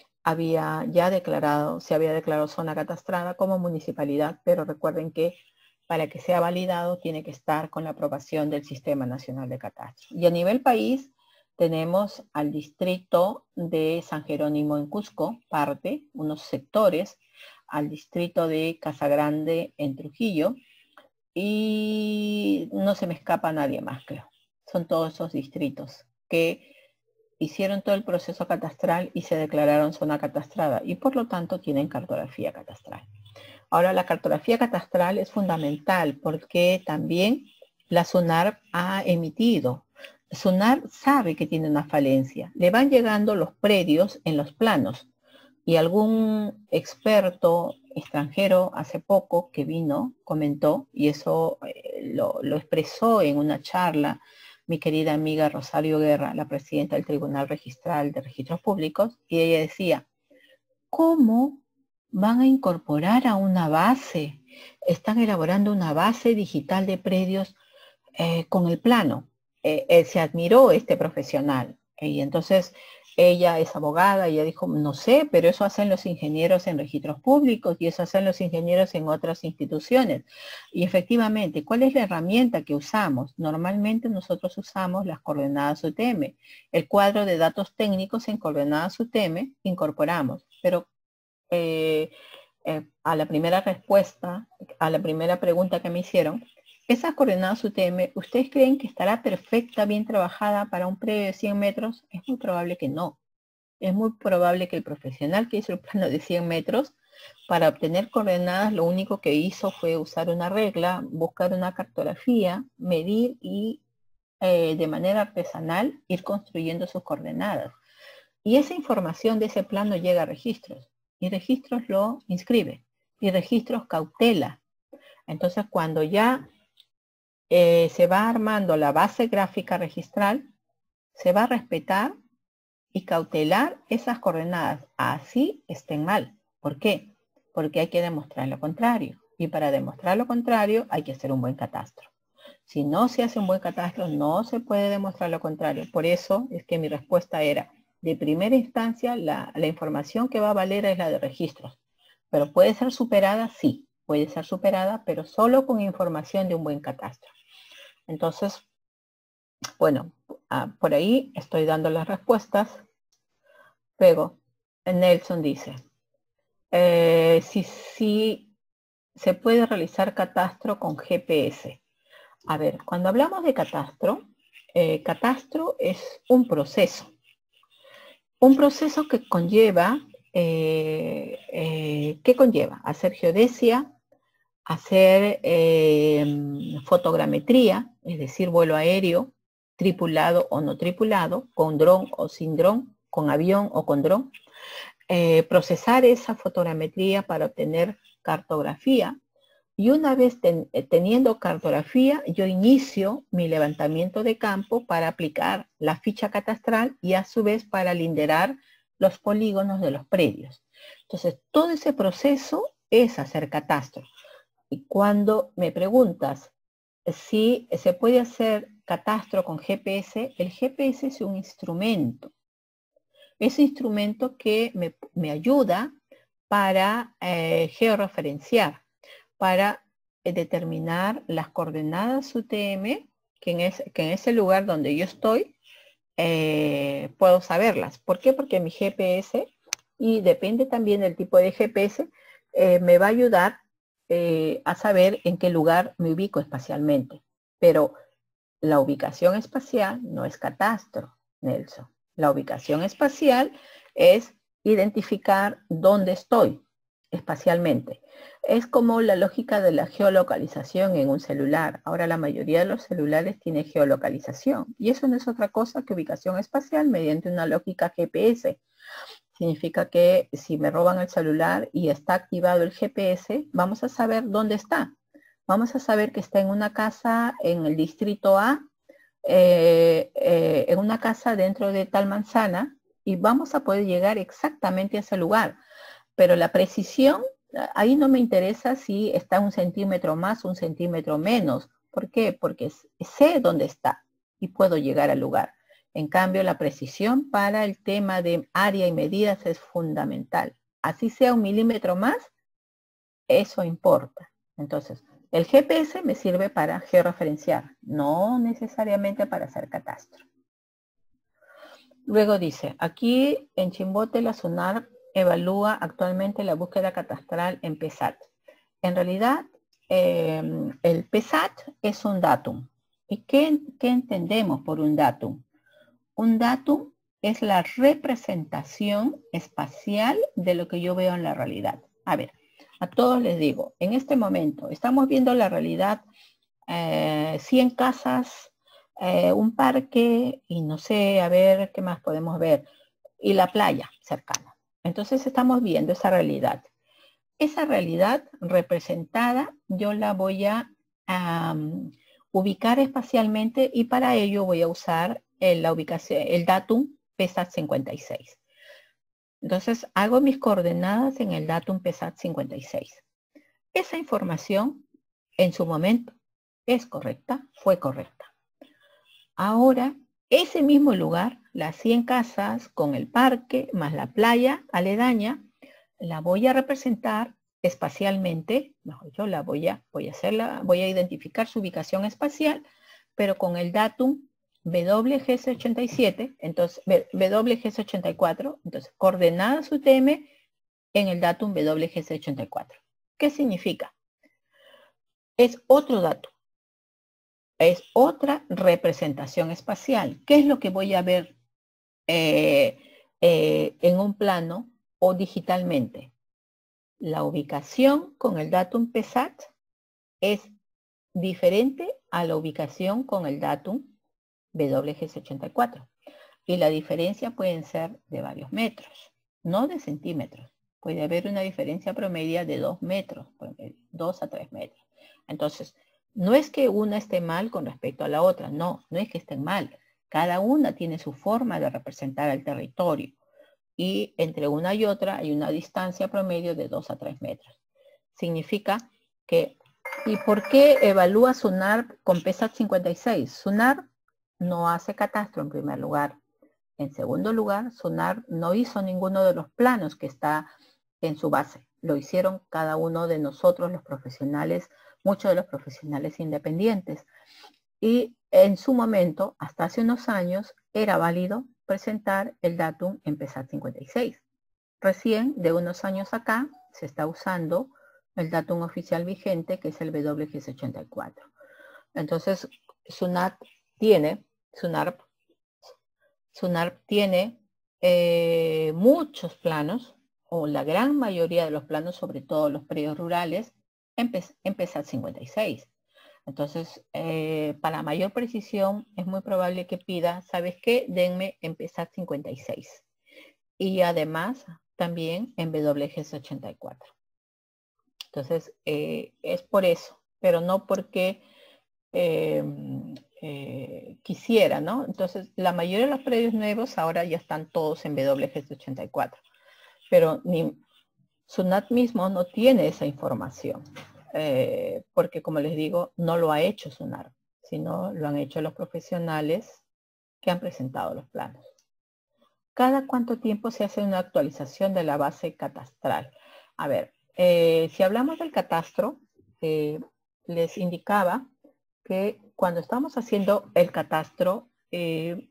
se había declarado zona catastrada como municipalidad, pero recuerden que para que sea validado tiene que estar con la aprobación del Sistema Nacional de Catastro. Y a nivel país tenemos al distrito de San Jerónimo en Cusco, unos sectores, al distrito de Casagrande en Trujillo, y no se me escapa nadie más, creo. Son todos esos distritos que hicieron todo el proceso catastral y se declararon zona catastrada y por lo tanto tienen cartografía catastral. Ahora, la cartografía catastral es fundamental porque también la SUNAR ha emitido. SUNAR sabe que tiene una falencia. Le van llegando los predios en los planos y algún experto extranjero hace poco que vino comentó, y eso lo expresó en una charla mi querida amiga Rosario Guerra, la presidenta del Tribunal Registral de Registros Públicos, y ella decía, ¿cómo van a incorporar a una base? Están elaborando una base digital de predios con el plano. Se admiró este profesional y entonces ella es abogada y ella dijo, no sé, pero eso hacen los ingenieros en registros públicos y eso hacen los ingenieros en otras instituciones. Y efectivamente, ¿cuál es la herramienta que usamos? Normalmente nosotros usamos las coordenadas UTM. El cuadro de datos técnicos en coordenadas UTM incorporamos, pero a la primera respuesta, a la primera pregunta que me hicieron, esas coordenadas UTM, ¿ustedes creen que estará perfecta, bien trabajada para un predio de 100 metros? Es muy probable que no. Es muy probable que el profesional que hizo el plano de 100 metros, para obtener coordenadas, lo único que hizo fue usar una regla, buscar una cartografía, medir y de manera artesanal ir construyendo sus coordenadas. Y esa información de ese plano llega a registros. Y registros lo inscribe. Y registros cautela. Entonces, cuando ya se va armando la base gráfica registral, se va a respetar y cautelar esas coordenadas, así estén mal. ¿Por qué? Porque hay que demostrar lo contrario. Y para demostrar lo contrario hay que hacer un buen catastro. Si no se hace un buen catastro, no se puede demostrar lo contrario. Por eso es que mi respuesta era, de primera instancia, la información que va a valer es la de registros. Pero puede ser superada, sí, puede ser superada, pero solo con información de un buen catastro. Entonces, bueno, por ahí estoy dando las respuestas. Luego, Nelson dice, si se puede realizar catastro con GPS. A ver, cuando hablamos de catastro, catastro es un proceso que conlleva, ¿qué conlleva? Hacer geodesia, hacer fotogrametría, es decir, vuelo aéreo, tripulado o no tripulado, con dron o sin dron, con avión o con dron, procesar esa fotogrametría para obtener cartografía. Y una vez teniendo cartografía, yo inicio mi levantamiento de campo para aplicar la ficha catastral y a su vez para linderar los polígonos de los predios. Entonces, todo ese proceso es hacer catastro. Y cuando me preguntas si se puede hacer catastro con GPS, el GPS es un instrumento. Es un instrumento que me ayuda para georreferenciar, para determinar las coordenadas UTM, que en ese lugar donde yo estoy, puedo saberlas. ¿Por qué? Porque mi GPS, y depende también del tipo de GPS, me va a ayudar a saber en qué lugar me ubico espacialmente. Pero la ubicación espacial no es catastro, Nelson. La ubicación espacial es identificar dónde estoy espacialmente. Es como la lógica de la geolocalización en un celular. Ahora la mayoría de los celulares tiene geolocalización y eso no es otra cosa que ubicación espacial mediante una lógica GPS. Significa que si me roban el celular y está activado el GPS, vamos a saber dónde está. Vamos a saber que está en una casa en el distrito A, en una casa dentro de tal manzana, y vamos a poder llegar exactamente a ese lugar. Pero la precisión, ahí no me interesa si está 1 centímetro más, 1 centímetro menos. ¿Por qué? Porque sé dónde está y puedo llegar al lugar. En cambio, la precisión para el tema de área y medidas es fundamental. Así sea 1 milímetro más, eso importa. Entonces, el GPS me sirve para georreferenciar, no necesariamente para hacer catastro. Luego dice, aquí en Chimbote la SUNAR evalúa actualmente la búsqueda catastral en PESAT. En realidad, el PESAT es un datum. ¿Y qué entendemos por un datum? Un datum es la representación espacial de lo que yo veo en la realidad. A ver, a todos les digo, en este momento estamos viendo la realidad, 100 casas, un parque y no sé, a ver qué más podemos ver, y la playa cercana. Entonces estamos viendo esa realidad. Esa realidad representada yo la voy a ubicar espacialmente y para ello voy a usar la ubicación, el datum PESAT 56. Entonces hago mis coordenadas en el datum PESAT 56. Esa información en su momento es correcta, fue correcta. Ahora, ese mismo lugar, las 100 casas con el parque más la playa aledaña, la voy a representar espacialmente, mejor yo la voy a identificar su ubicación espacial, pero con el datum WGS87, entonces WGS84, entonces coordenadas UTM en el datum WGS84. ¿Qué significa? Es otro dato. Es otra representación espacial. ¿Qué es lo que voy a ver en un plano o digitalmente? La ubicación con el datum PESAT es diferente a la ubicación con el datum WGS84. Y la diferencia pueden ser de varios metros, no de centímetros. Puede haber una diferencia promedia de 2 metros, 2 a 3 metros. Entonces, no es que una esté mal con respecto a la otra, no es que estén mal. Cada una tiene su forma de representar el territorio. Y entre una y otra hay una distancia promedio de 2 a 3 metros. Significa que, ¿y por qué evalúa SUNAR con PESAT 56? SUNAR no hace catastro en primer lugar. En segundo lugar, SUNAR no hizo ninguno de los planos que está en su base. Lo hicieron cada uno de nosotros, los profesionales, muchos de los profesionales independientes. Y en su momento, hasta hace unos años, era válido presentar el datum en PESAT 56. Recién, de unos años acá, se está usando el datum oficial vigente, que es el WGS84. Entonces, SUNAR tiene muchos planos, o la gran mayoría de los planos, sobre todo los predios rurales, en PESAT 56. Entonces, para mayor precisión, es muy probable que pida, ¿sabes qué? Denme en PESAT 56. Y además, también en WGS84. Entonces, es por eso, pero no porque quisiera, ¿no? Entonces, la mayoría de los predios nuevos ahora ya están todos en WGS84. Pero SUNAT mismo no tiene esa información. Porque como les digo, no lo ha hecho SUNAR, sino lo han hecho los profesionales que han presentado los planos. ¿Cada cuánto tiempo se hace una actualización de la base catastral? A ver, si hablamos del catastro, les indicaba que cuando estamos haciendo el catastro, el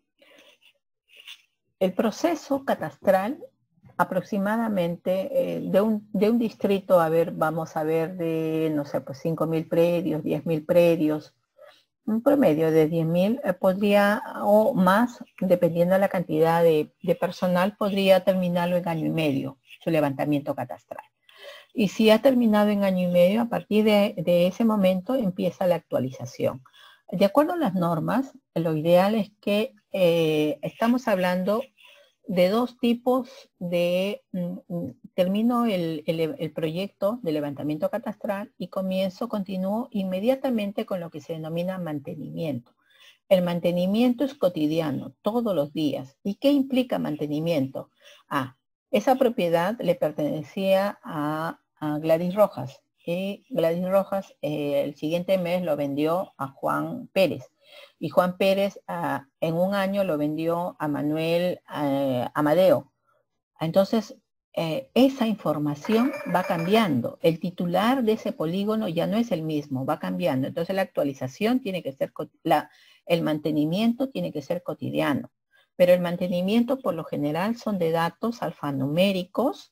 proceso catastral aproximadamente de un distrito, vamos a ver de, no sé, pues 5.000 predios, 10.000 predios, un promedio de 10.000 podría, o más, dependiendo de la cantidad de personal, podría terminarlo en año y medio, su levantamiento catastral. Y si ha terminado en año y medio, a partir de ese momento empieza la actualización. De acuerdo a las normas, lo ideal es que estamos hablando de dos tipos de, termino el proyecto de levantamiento catastral y continúo inmediatamente con lo que se denomina mantenimiento. El mantenimiento es cotidiano, todos los días. ¿Y qué implica mantenimiento? Esa propiedad le pertenecía a Gladys Rojas. Y Gladys Rojas el siguiente mes lo vendió a Juan Pérez. Y Juan Pérez en un año lo vendió a Manuel Amadeo. Entonces, esa información va cambiando. El titular de ese polígono ya no es el mismo, va cambiando. Entonces la actualización tiene que ser, el mantenimiento tiene que ser cotidiano. Pero el mantenimiento por lo general son de datos alfanuméricos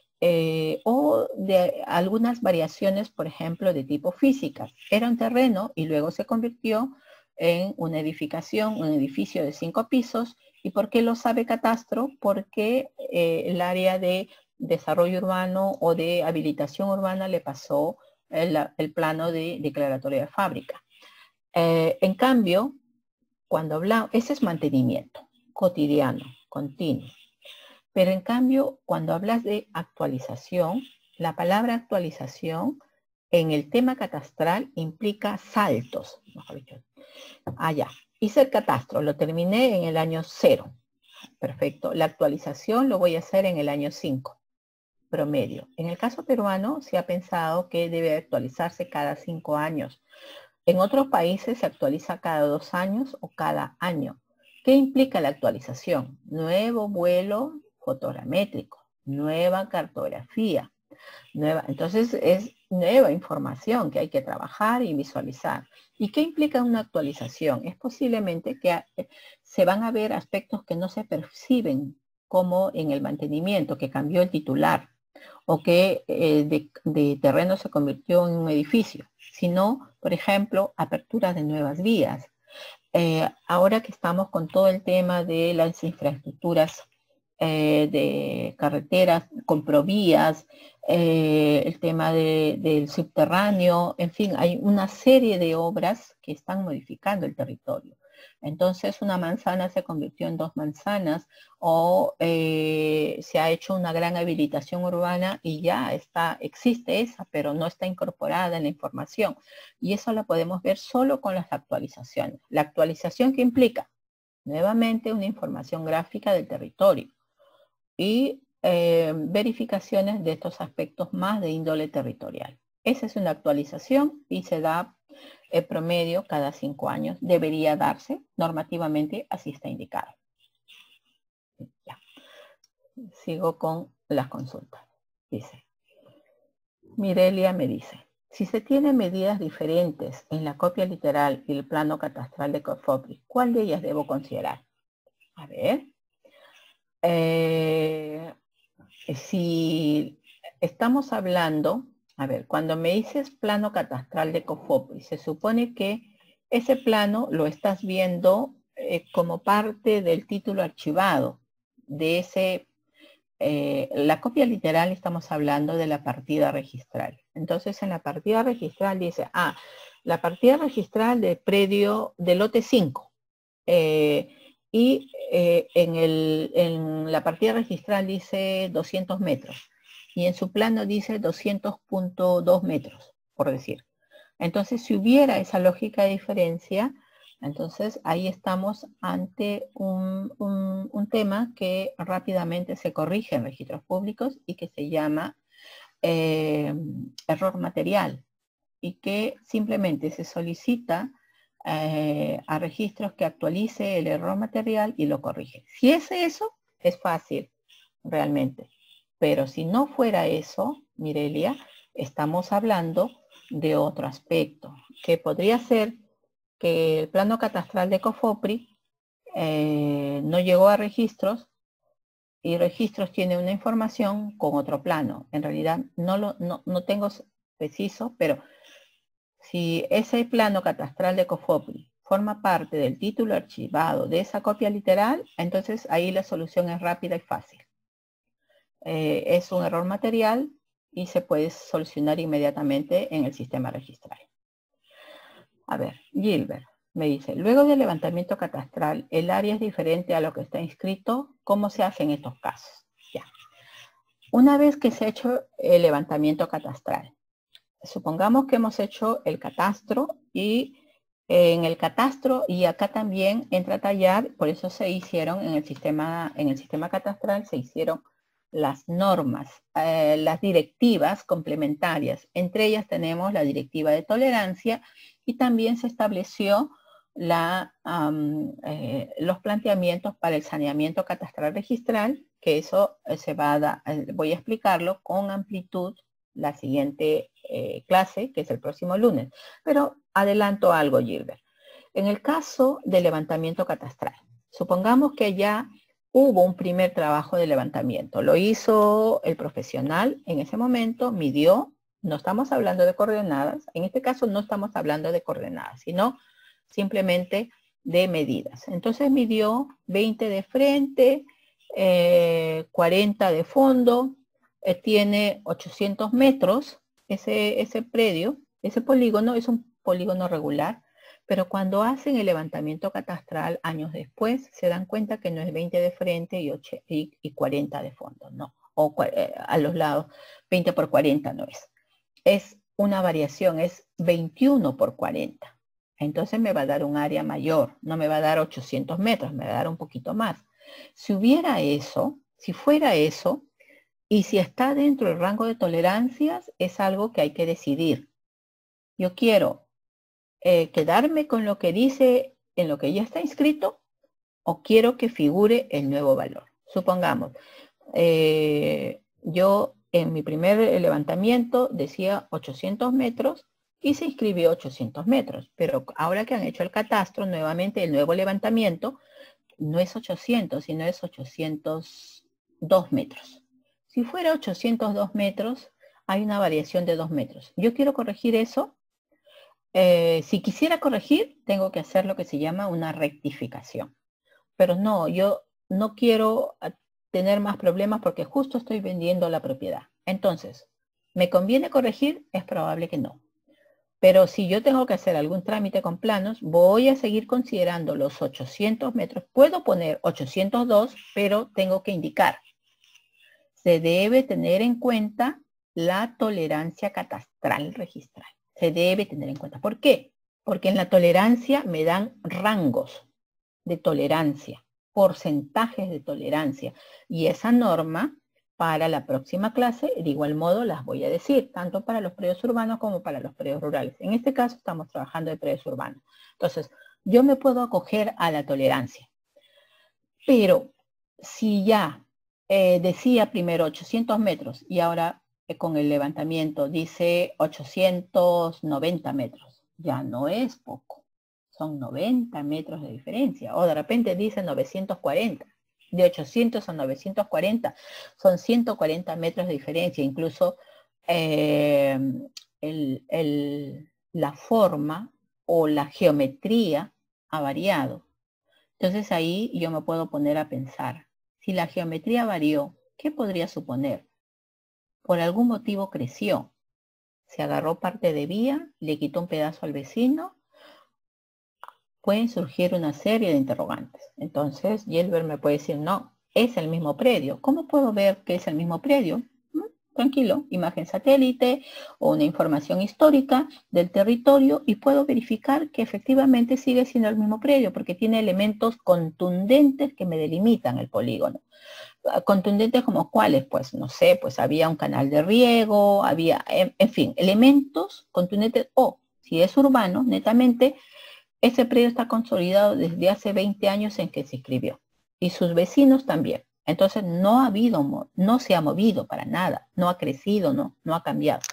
o de algunas variaciones, por ejemplo, de tipo físicas. Era un terreno y luego se convirtió en una edificación, un edificio de 5 pisos. ¿Y por qué lo sabe Catastro? Porque el área de desarrollo urbano o de habilitación urbana le pasó el plano de declaratoria de fábrica. En cambio, cuando hablamos, ese es mantenimiento cotidiano, continuo. Pero en cambio, cuando hablas de actualización, la palabra actualización en el tema catastral implica saltos, mejor dicho. Ya. Hice el catastro, lo terminé en el año 0. Perfecto. La actualización lo voy a hacer en el año 5, promedio. En el caso peruano se ha pensado que debe actualizarse cada 5 años. En otros países se actualiza cada 2 años o cada año. ¿Qué implica la actualización? Nuevo vuelo fotogramétrico, nueva cartografía, entonces es nueva información que hay que trabajar y visualizar. ¿Y qué implica una actualización? Es posiblemente que se van a ver aspectos que no se perciben, como en el mantenimiento, que cambió el titular, o que de terreno se convirtió en un edificio, sino, por ejemplo, apertura de nuevas vías. Ahora que estamos con todo el tema de las infraestructuras de carreteras, con provías, el tema del subterráneo, en fin, hay una serie de obras que están modificando el territorio. Entonces una manzana se convirtió en 2 manzanas o se ha hecho una gran habilitación urbana y ya existe esa, pero no está incorporada en la información. Y eso la podemos ver solo con las actualizaciones. La actualización, ¿qué implica? Nuevamente una información gráfica del territorio y verificaciones de estos aspectos más de índole territorial. Esa es una actualización y se da el promedio cada 5 años. Debería darse normativamente, así está indicado. Ya. Sigo con las consultas. Dice, Mirelia me dice, si se tienen medidas diferentes en la copia literal y el plano catastral de COFOPRIS, ¿cuál de ellas debo considerar? A ver. Si estamos hablando, a ver, cuando me dices plano catastral de COFOPRIS, se supone que ese plano lo estás viendo como parte del título archivado de ese, la copia literal estamos hablando de la partida registral. Entonces en la partida registral dice, la partida registral del predio del lote 5. Y en la partida registral dice 200 metros y en su plano dice 200.2 metros, por decir. Entonces, si hubiera esa lógica de diferencia, entonces ahí estamos ante un tema que rápidamente se corrige en registros públicos y que se llama error material y que simplemente se solicita a registros que actualice el error material y lo corrige. Si es eso, es fácil, realmente. Pero si no fuera eso, Mirelia, estamos hablando de otro aspecto, que podría ser que el plano catastral de COFOPRI no llegó a registros y registros tiene una información con otro plano. En realidad no tengo preciso, pero si ese plano catastral de COFOPRI forma parte del título archivado de esa copia literal, entonces ahí la solución es rápida y fácil. Es un error material y se puede solucionar inmediatamente en el sistema registral. A ver, Gilbert me dice, luego del levantamiento catastral, el área es diferente a lo que está inscrito. ¿Cómo se hace en estos casos? Ya. Una vez que se ha hecho el levantamiento catastral, supongamos que hemos hecho el catastro y en el catastro y acá también entra a tallar, por eso se hicieron en el sistema catastral, se hicieron las normas, las directivas complementarias. Entre ellas tenemos la directiva de tolerancia y también se estableció los planteamientos para el saneamiento catastral registral, que eso se va a dar, voy a explicarlo con amplitud la siguiente clase, que es el próximo lunes. Pero adelanto algo, Gilbert. En el caso del levantamiento catastral, supongamos que ya hubo un primer trabajo de levantamiento. Lo hizo el profesional en ese momento, midió. No estamos hablando de coordenadas. En este caso no estamos hablando de coordenadas, sino simplemente de medidas. Entonces midió 20 de frente, 40 de fondo, tiene 800 metros, ese predio, ese polígono es un polígono regular, pero cuando hacen el levantamiento catastral años después, se dan cuenta que no es 20 de frente y 40 de fondo, no, o a los lados, 20 por 40 no es. Es una variación, es 21 por 40. Entonces me va a dar un área mayor, no me va a dar 800 metros, me va a dar un poquito más. Si hubiera eso, si fuera eso, y si está dentro del rango de tolerancias, es algo que hay que decidir. Yo quiero quedarme con lo que dice en lo que ya está inscrito o quiero que figure el nuevo valor. Supongamos, yo en mi primer levantamiento decía 800 metros y se inscribió 800 metros, pero ahora que han hecho el catastro, nuevamente el nuevo levantamiento no es 800, sino es 802 metros. Si fuera 802 metros, hay una variación de 2 metros. Yo quiero corregir eso. Si quisiera corregir, tengo que hacer lo que se llama una rectificación. Pero no, yo no quiero tener más problemas porque justo estoy vendiendo la propiedad. Entonces, ¿me conviene corregir? Es probable que no. Pero si yo tengo que hacer algún trámite con planos, voy a seguir considerando los 800 metros. Puedo poner 802, pero tengo que indicar. Se debe tener en cuenta la tolerancia catastral registral. Se debe tener en cuenta. ¿Por qué? Porque en la tolerancia me dan rangos de tolerancia, porcentajes de tolerancia. Y esa norma, para la próxima clase, de igual modo las voy a decir, tanto para los predios urbanos como para los predios rurales. En este caso estamos trabajando de predios urbanos. Entonces, yo me puedo acoger a la tolerancia. Pero si ya decía primero 800 metros y ahora con el levantamiento dice 890 metros, ya no es poco. Son 90 metros de diferencia. O de repente dice 940. De 800 a 940 son 140 metros de diferencia. Incluso la forma o la geometría ha variado. Entonces ahí yo me puedo poner a pensar. Si la geometría varió, ¿qué podría suponer? Por algún motivo creció. Se agarró parte de vía, le quitó un pedazo al vecino. Pueden surgir una serie de interrogantes. Entonces, Gilbert me puede decir, no, es el mismo predio. ¿Cómo puedo ver que es el mismo predio? Tranquilo, imagen satélite o una información histórica del territorio y puedo verificar que efectivamente sigue siendo el mismo predio porque tiene elementos contundentes que me delimitan el polígono. Contundentes como cuáles, pues no sé, pues había un canal de riego, había, en fin, elementos contundentes o si es urbano, netamente, ese predio está consolidado desde hace 20 años en que se inscribió y sus vecinos también. Entonces no se ha movido para nada, no ha crecido, no ha cambiado.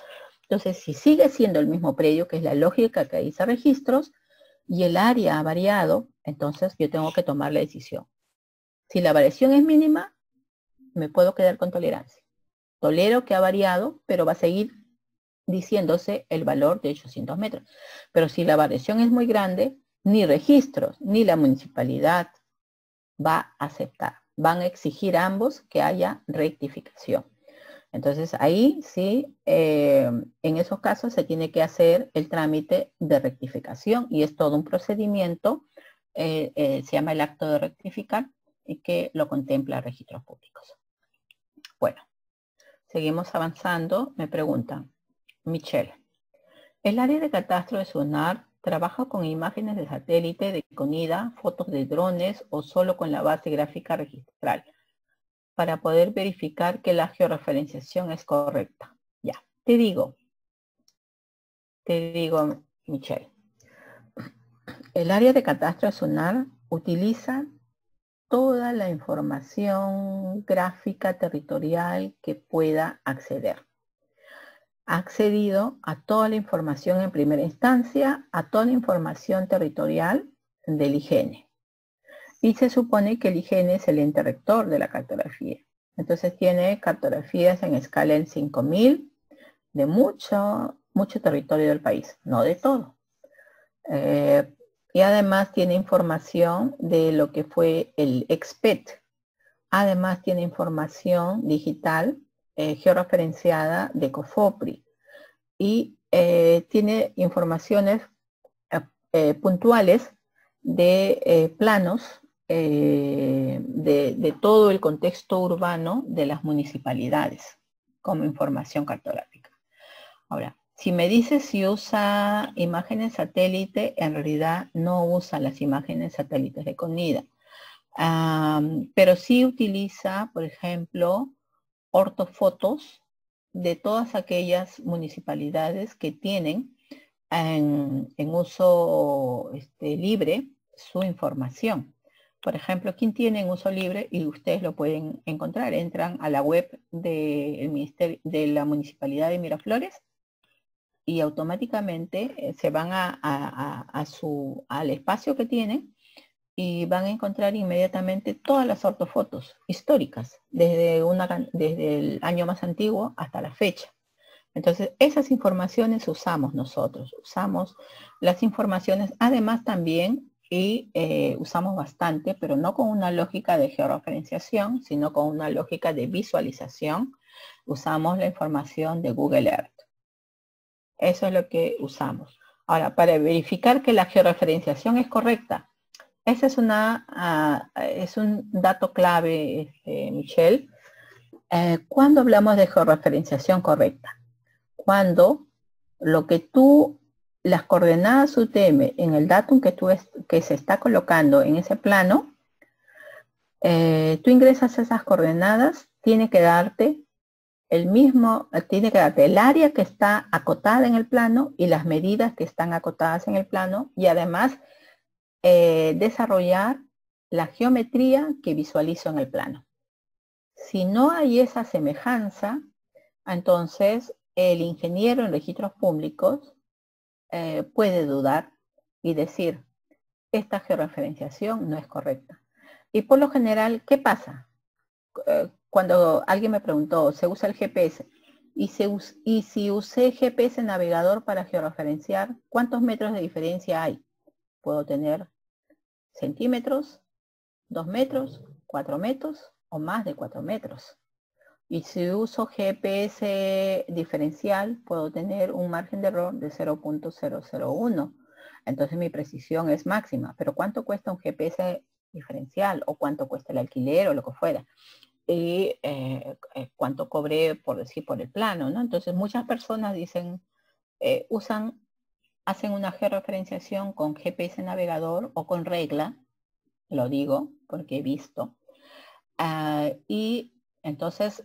Entonces, si sigue siendo el mismo predio, que es la lógica que dice registros, y el área ha variado, entonces yo tengo que tomar la decisión. Si la variación es mínima, me puedo quedar con tolerancia. Tolero que ha variado, pero va a seguir diciéndose el valor de 800 metros. Pero si la variación es muy grande, ni registros ni la municipalidad va a aceptar. Van a exigir a ambos que haya rectificación. Entonces ahí sí, en esos casos se tiene que hacer el trámite de rectificación y es todo un procedimiento, se llama el acto de rectificar y que lo contempla registros públicos. Bueno, seguimos avanzando. Me preguntan, Michelle, ¿el área de catastro de SUNAR trabaja con imágenes de satélite, de CONIDA, fotos de drones o solo con la base gráfica registral para poder verificar que la georreferenciación es correcta? Ya, te digo, Michelle, el área de catastro de SUNAR utiliza toda la información gráfica territorial que pueda acceder. Ha accedido a toda la información en primera instancia, a toda la información territorial del IGN. Y se supone que el IGN es el ente rector de la cartografía. Entonces tiene cartografías en escala en 5000 de mucho territorio del país, no de todo. Y además tiene información de lo que fue el EXPET. Además tiene información digital georreferenciada de COFOPRI. Y tiene informaciones puntuales de planos de todo el contexto urbano de las municipalidades como información cartográfica. Ahora, si me dices si usa imágenes satélite, en realidad no usa las imágenes satélites de CONIDA, pero sí utiliza, por ejemplo, ortofotos de todas aquellas municipalidades que tienen en uso libre su información. Por ejemplo, ¿quién tiene en uso libre? Y ustedes lo pueden encontrar. Entran a la web del Ministerio de la Municipalidad de Miraflores y automáticamente se van al espacio que tienen y van a encontrar inmediatamente todas las ortofotos históricas, desde el año más antiguo hasta la fecha. Entonces, esas informaciones usamos nosotros, usamos las informaciones, además también, y usamos bastante, pero no con una lógica de georreferenciación, sino con una lógica de visualización, usamos la información de Google Earth. Eso es lo que usamos. Ahora, para verificar que la georreferenciación es correcta, ese es un dato clave, Michelle. ¿Cuándo hablamos de georreferenciación correcta? Cuando las coordenadas UTM en el datum que se está colocando en ese plano, tú ingresas esas coordenadas, tiene que darte el área que está acotada en el plano y las medidas que están acotadas en el plano y además desarrollar la geometría que visualizo en el plano. Si no hay esa semejanza, entonces el ingeniero en registros públicos puede dudar y decir, esta georreferenciación no es correcta. Y por lo general, ¿qué pasa? Cuando alguien me preguntó, ¿se usa el GPS? Y si usé GPS navegador para georreferenciar, ¿cuántos metros de diferencia hay? Puedo tener centímetros, 2 metros, 4 metros o más de 4 metros. Y si uso GPS diferencial, puedo tener un margen de error de 0.001. Entonces mi precisión es máxima. Pero ¿cuánto cuesta un GPS diferencial? ¿O cuánto cuesta el alquiler o lo que fuera? Y cuánto cobré, por decir, por el plano, ¿no? Entonces muchas personas dicen, hacen una georreferenciación con GPS navegador o con regla, lo digo porque he visto, y entonces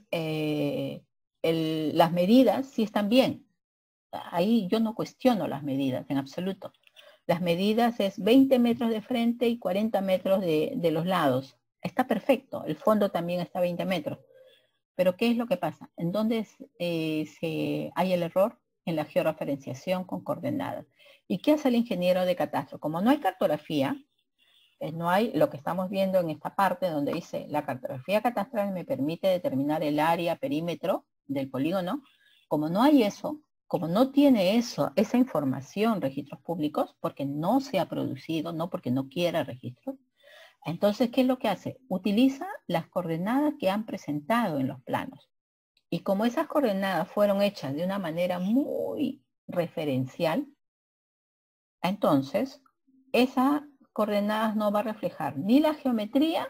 las medidas sí están bien. Ahí yo no cuestiono las medidas en absoluto. Las medidas es 20 metros de frente y 40 metros de los lados. Está perfecto. El fondo también está a 20 metros. Pero ¿qué es lo que pasa? ¿En dónde hay el error? en la georreferenciación con coordenadas. ¿Y qué hace el ingeniero de catastro? Como no hay cartografía, no hay lo que estamos viendo en esta parte donde dice la cartografía catastral me permite determinar el área, perímetro del polígono. Como no hay eso, como no tiene esa información registros públicos, porque no se ha producido, no porque no quiera registros, entonces, ¿qué es lo que hace? Utiliza las coordenadas que han presentado en los planos. Y como esas coordenadas fueron hechas de una manera muy referencial, entonces, esas coordenadas no va a reflejar ni la geometría,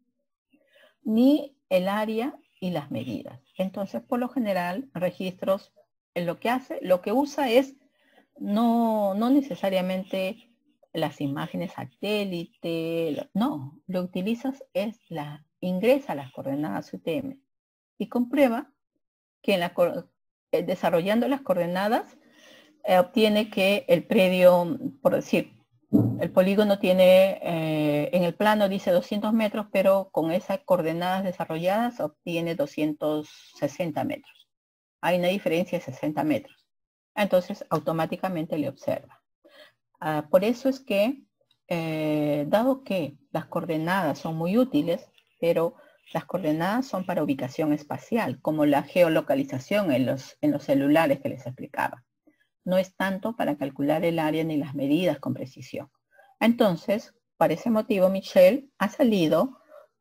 ni el área y las medidas. Entonces, por lo general, registros, lo que usa es no necesariamente las imágenes satélite, no, lo utilizas es ingresa las coordenadas UTM y comprueba que desarrollando las coordenadas obtiene que el predio, por decir, el polígono tiene, en el plano dice 200 metros, pero con esas coordenadas desarrolladas obtiene 260 metros. Hay una diferencia de 60 metros. Entonces, automáticamente le observa. Por eso es que, dado que las coordenadas son muy útiles, pero las coordenadas son para ubicación espacial, como la geolocalización en los celulares que les explicaba. No es tanto para calcular el área ni las medidas con precisión. Entonces, por ese motivo, Michelle ha salido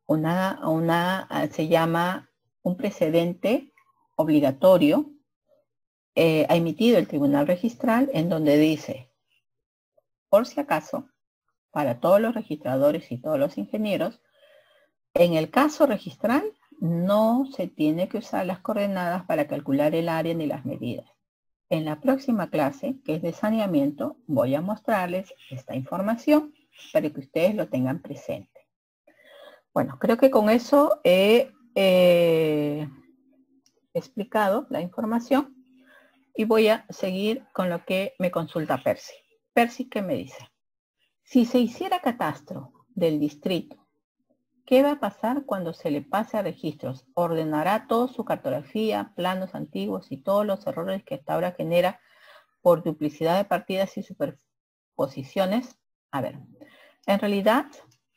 se llama un precedente obligatorio, ha emitido el Tribunal Registral en donde dice, por si acaso, para todos los registradores y todos los ingenieros, en el caso registral no se tiene que usar las coordenadas para calcular el área ni las medidas. En la próxima clase, que es de saneamiento, voy a mostrarles esta información para que ustedes lo tengan presente. Bueno, creo que con eso he explicado la información y voy a seguir con lo que me consulta Percy. Percy, ¿qué me dice? Si se hiciera catastro del distrito, ¿qué va a pasar cuando se le pase a registros? ¿Ordenará toda su cartografía, planos antiguos y todos los errores que hasta ahora genera por duplicidad de partidas y superposiciones? A ver, en realidad,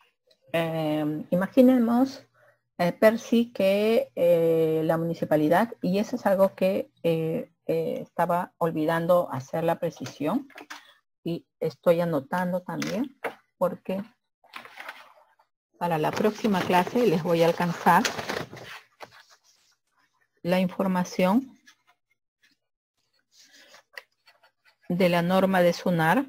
imaginemos, Percy, que la municipalidad, y eso es algo que estaba olvidando hacer la precisión, y estoy anotando también, porque para la próxima clase les voy a alcanzar la información de la norma de SUNAR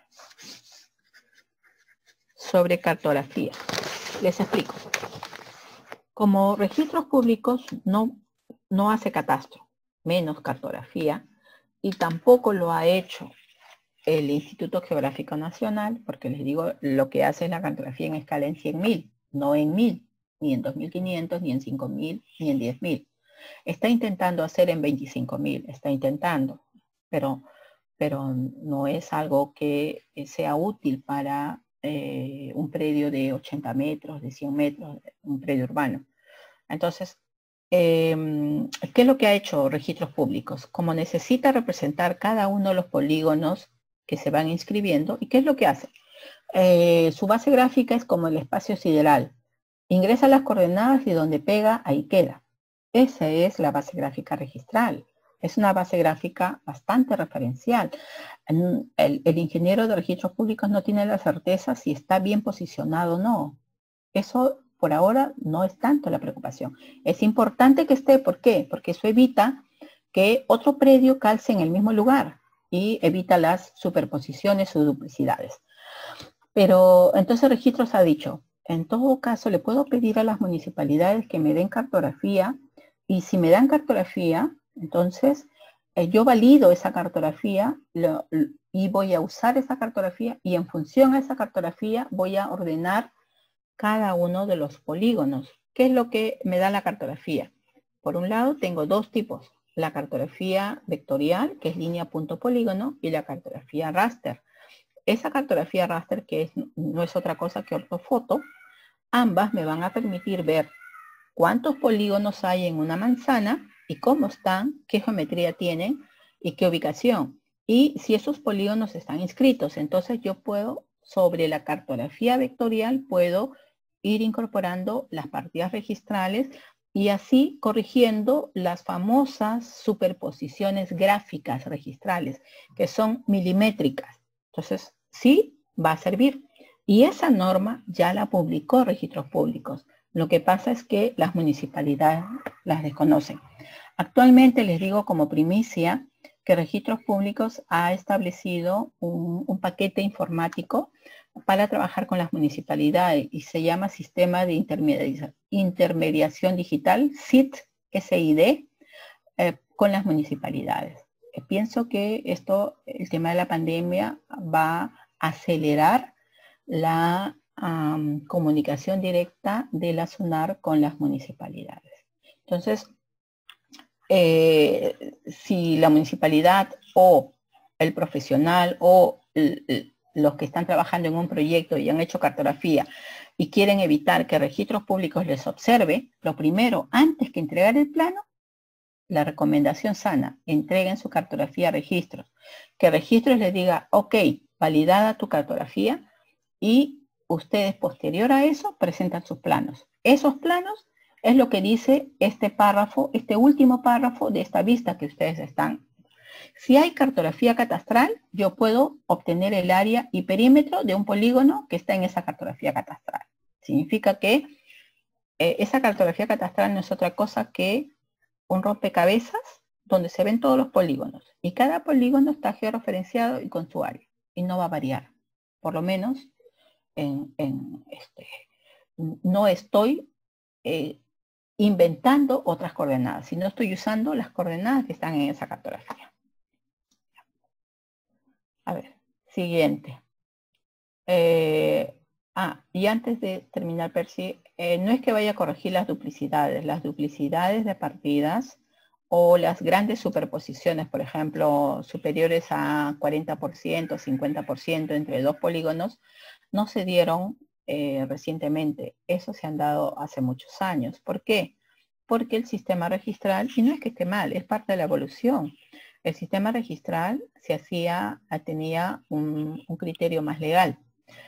sobre cartografía. Les explico. Como registros públicos no hace catastro, menos cartografía, y tampoco lo ha hecho el Instituto Geográfico Nacional, porque les digo, lo que hace es la cartografía en escala en 100.000, no en 1000, ni en 2500, ni en 5000, ni en 10.000. Está intentando hacer en 25.000, está intentando, pero no es algo que sea útil para un predio de 80 metros, de 100 metros, un predio urbano. Entonces, ¿qué es lo que ha hecho Registros Públicos? Como necesita representar cada uno de los polígonos que se van inscribiendo, ¿y qué es lo que hace? Su base gráfica es como el espacio sideral. Ingresa las coordenadas y donde pega, ahí queda. Esa es la base gráfica registral. Es una base gráfica bastante referencial. El ingeniero de registros públicos no tiene la certeza si está bien posicionado o no. Eso por ahora no es tanto la preocupación. Es importante que esté, ¿por qué? Porque eso evita que otro predio calce en el mismo lugar y evita las superposiciones o duplicidades. Pero entonces Registros ha dicho, en todo caso le puedo pedir a las municipalidades que me den cartografía, y si me dan cartografía, entonces yo valido esa cartografía y voy a usar esa cartografía, y en función a esa cartografía voy a ordenar cada uno de los polígonos. ¿Qué es lo que me da la cartografía? Por un lado tengo dos tipos, la cartografía vectorial, que es línea punto polígono, y la cartografía raster. Esa cartografía raster, que no es otra cosa que ortofoto, ambas me van a permitir ver cuántos polígonos hay en una manzana y cómo están, qué geometría tienen y qué ubicación. Y si esos polígonos están inscritos, entonces yo puedo, sobre la cartografía vectorial, puedo ir incorporando las partidas registrales y así corrigiendo las famosas superposiciones gráficas registrales, que son milimétricas. Entonces, sí va a servir. Y esa norma ya la publicó Registros Públicos. Lo que pasa es que las municipalidades las desconocen. Actualmente les digo como primicia que Registros Públicos ha establecido un paquete informático para trabajar con las municipalidades y se llama Sistema de Intermediación Digital, SID, con las municipalidades. Pienso que el tema de la pandemia va a acelerar la comunicación directa de la SUNAR con las municipalidades. Entonces, si la municipalidad o el profesional o los que están trabajando en un proyecto y han hecho cartografía y quieren evitar que Registros Públicos les observe, lo primero, antes que entregar el plano, la recomendación sana, entreguen su cartografía a Registros. Que Registros les diga, ok, validada tu cartografía, y ustedes posterior a eso presentan sus planos. Esos planos es lo que dice este párrafo, este último párrafo de esta vista que ustedes están. Si hay cartografía catastral, yo puedo obtener el área y perímetro de un polígono que está en esa cartografía catastral. Significa que esa cartografía catastral no es otra cosa que un rompecabezas donde se ven todos los polígonos. Y cada polígono está georreferenciado y con su área. Y no va a variar. Por lo menos no estoy inventando otras coordenadas, sino estoy usando las coordenadas que están en esa cartografía. A ver, siguiente. Y antes de terminar, Percy, no es que vaya a corregir las duplicidades de partidas o las grandes superposiciones, por ejemplo, superiores a 40%, 50% entre dos polígonos, no se dieron recientemente. Eso se han dado hace muchos años. ¿Por qué? Porque el sistema registral, y no es que esté mal, es parte de la evolución. El sistema registral tenía un criterio más legal.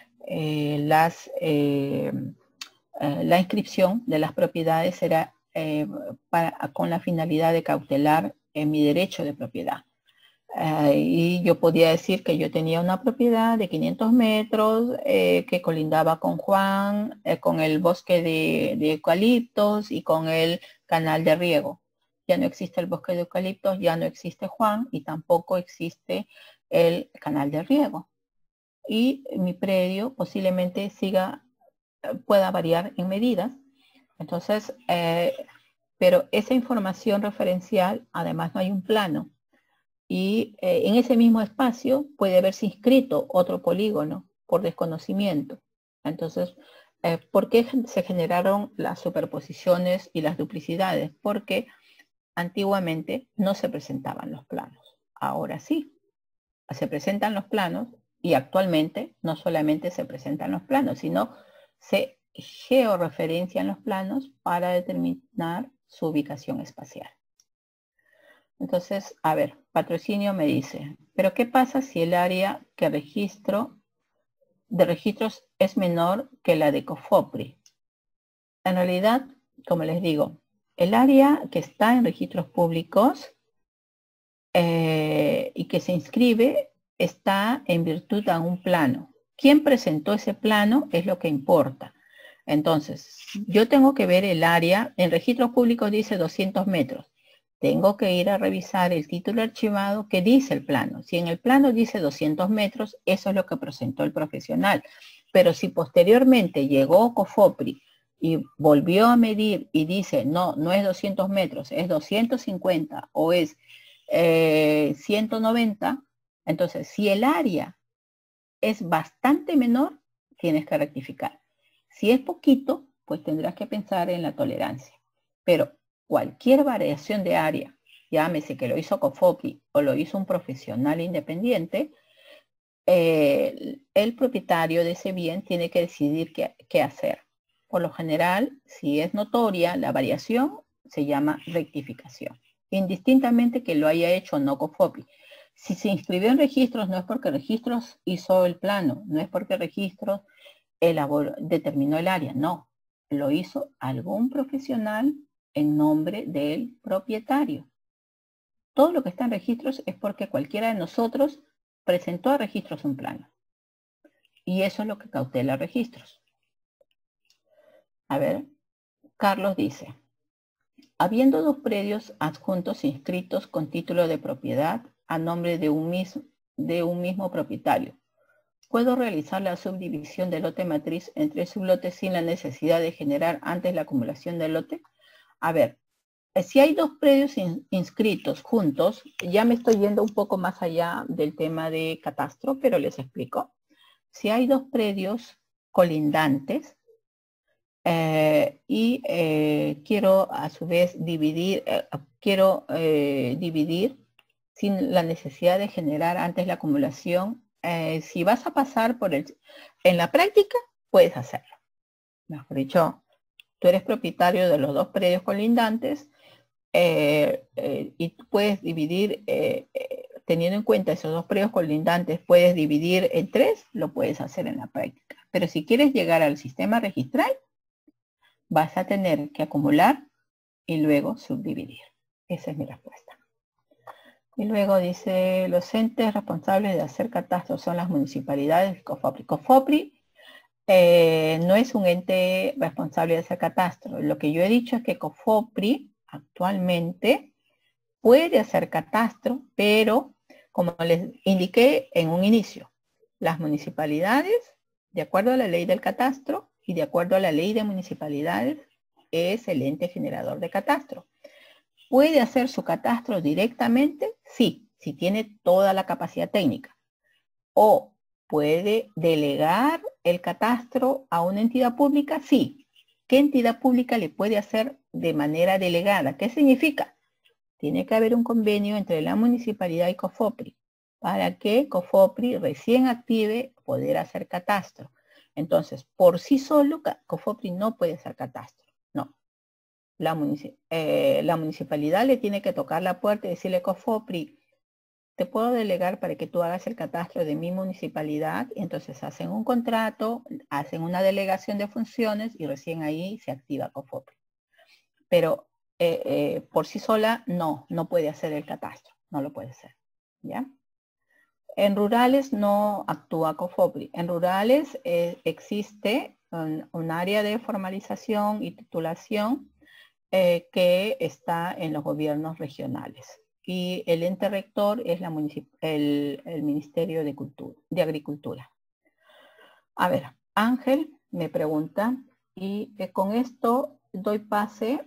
La inscripción de las propiedades era con la finalidad de cautelar mi derecho de propiedad. Y yo podía decir que yo tenía una propiedad de 500 metros que colindaba con Juan, con el bosque de eucaliptos y con el canal de riego. Ya no existe el bosque de eucaliptos, ya no existe Juan y tampoco existe el canal de riego. Y mi predio posiblemente pueda variar en medidas. Entonces, pero esa información referencial, además no hay un plano. Y en ese mismo espacio puede haberse inscrito otro polígono por desconocimiento. Entonces, ¿por qué se generaron las superposiciones y las duplicidades? Porque antiguamente no se presentaban los planos. Ahora sí, se presentan los planos y actualmente no solamente se presentan los planos, sino se georreferencian los planos para determinar su ubicación espacial. Entonces, a ver, Patrocinio me dice, ¿pero qué pasa si el área de registros es menor que la de COFOPRI? En realidad, como les digo, el área que está en registros públicos y que se inscribe está en virtud de un plano. ¿Quién presentó ese plano? Es lo que importa. Entonces, yo tengo que ver el área, en registros públicos dice 200 metros. Tengo que ir a revisar el título archivado que dice el plano. Si en el plano dice 200 metros, eso es lo que presentó el profesional. Pero si posteriormente llegó COFOPRI y volvió a medir y dice, no, no es 200 metros, es 250 o es 190, entonces si el área es bastante menor, tienes que rectificar. Si es poquito, pues tendrás que pensar en la tolerancia. Pero cualquier variación de área, llámese que lo hizo COFOPRI o lo hizo un profesional independiente, el propietario de ese bien tiene que decidir qué hacer. Por lo general, si es notoria la variación, se llama rectificación. indistintamente que lo haya hecho o no COFOPRI. Si se inscribió en registros, no es porque registros hizo el plano, no es porque registros determinó el área, no. Lo hizo algún profesional en nombre del propietario. Todo lo que está en registros es porque cualquiera de nosotros presentó a registros un plano. Y eso es lo que cautela registros. A ver, Carlos dice, habiendo dos predios adjuntos inscritos con título de propiedad a nombre de un mismo propietario, ¿puedo realizar la subdivisión del lote matriz en 3 sublotes sin la necesidad de generar antes la acumulación del lote? A ver, si hay dos predios inscritos juntos, ya me estoy yendo un poco más allá del tema de catastro, pero les explico. Si hay dos predios colindantes quiero a su vez dividir, dividir sin la necesidad de generar antes la acumulación, si vas a pasar por en la práctica, puedes hacerlo. Mejor dicho, tú eres propietario de los dos predios colindantes y tú puedes dividir, teniendo en cuenta esos dos predios colindantes, puedes dividir en 3, lo puedes hacer en la práctica. Pero si quieres llegar al sistema registral, vas a tener que acumular y luego subdividir. Esa es mi respuesta. Y luego dice, los entes responsables de hacer catastro son las municipalidades y COFOPRI. COFOPRI no es un ente responsable de hacer catastro. Lo que yo he dicho es que COFOPRI actualmente puede hacer catastro, pero como les indiqué en un inicio, las municipalidades, de acuerdo a la ley del catastro y de acuerdo a la ley de municipalidades, es el ente generador de catastro. ¿Puede hacer su catastro directamente? Sí, si tiene toda la capacidad técnica. ¿O puede delegar el catastro a una entidad pública? Sí. ¿Qué entidad pública le puede hacer de manera delegada? ¿Qué significa? Tiene que haber un convenio entre la municipalidad y COFOPRI para que COFOPRI recién active poder hacer catastro. Entonces, por sí solo, COFOPRI no puede hacer catastro. No. La municipalidad le tiene que tocar la puerta y decirle, COFOPRI, te puedo delegar para que tú hagas el catastro de mi municipalidad. Y entonces hacen un contrato, hacen una delegación de funciones y recién ahí se activa COFOPRI. Pero por sí sola no puede hacer el catastro, no lo puede hacer, ¿ya? En rurales no actúa COFOPRI. En rurales existe un área de formalización y titulación que está en los gobiernos regionales. Y el ente rector es el Ministerio de Agricultura. A ver, Ángel me pregunta, y con esto doy pase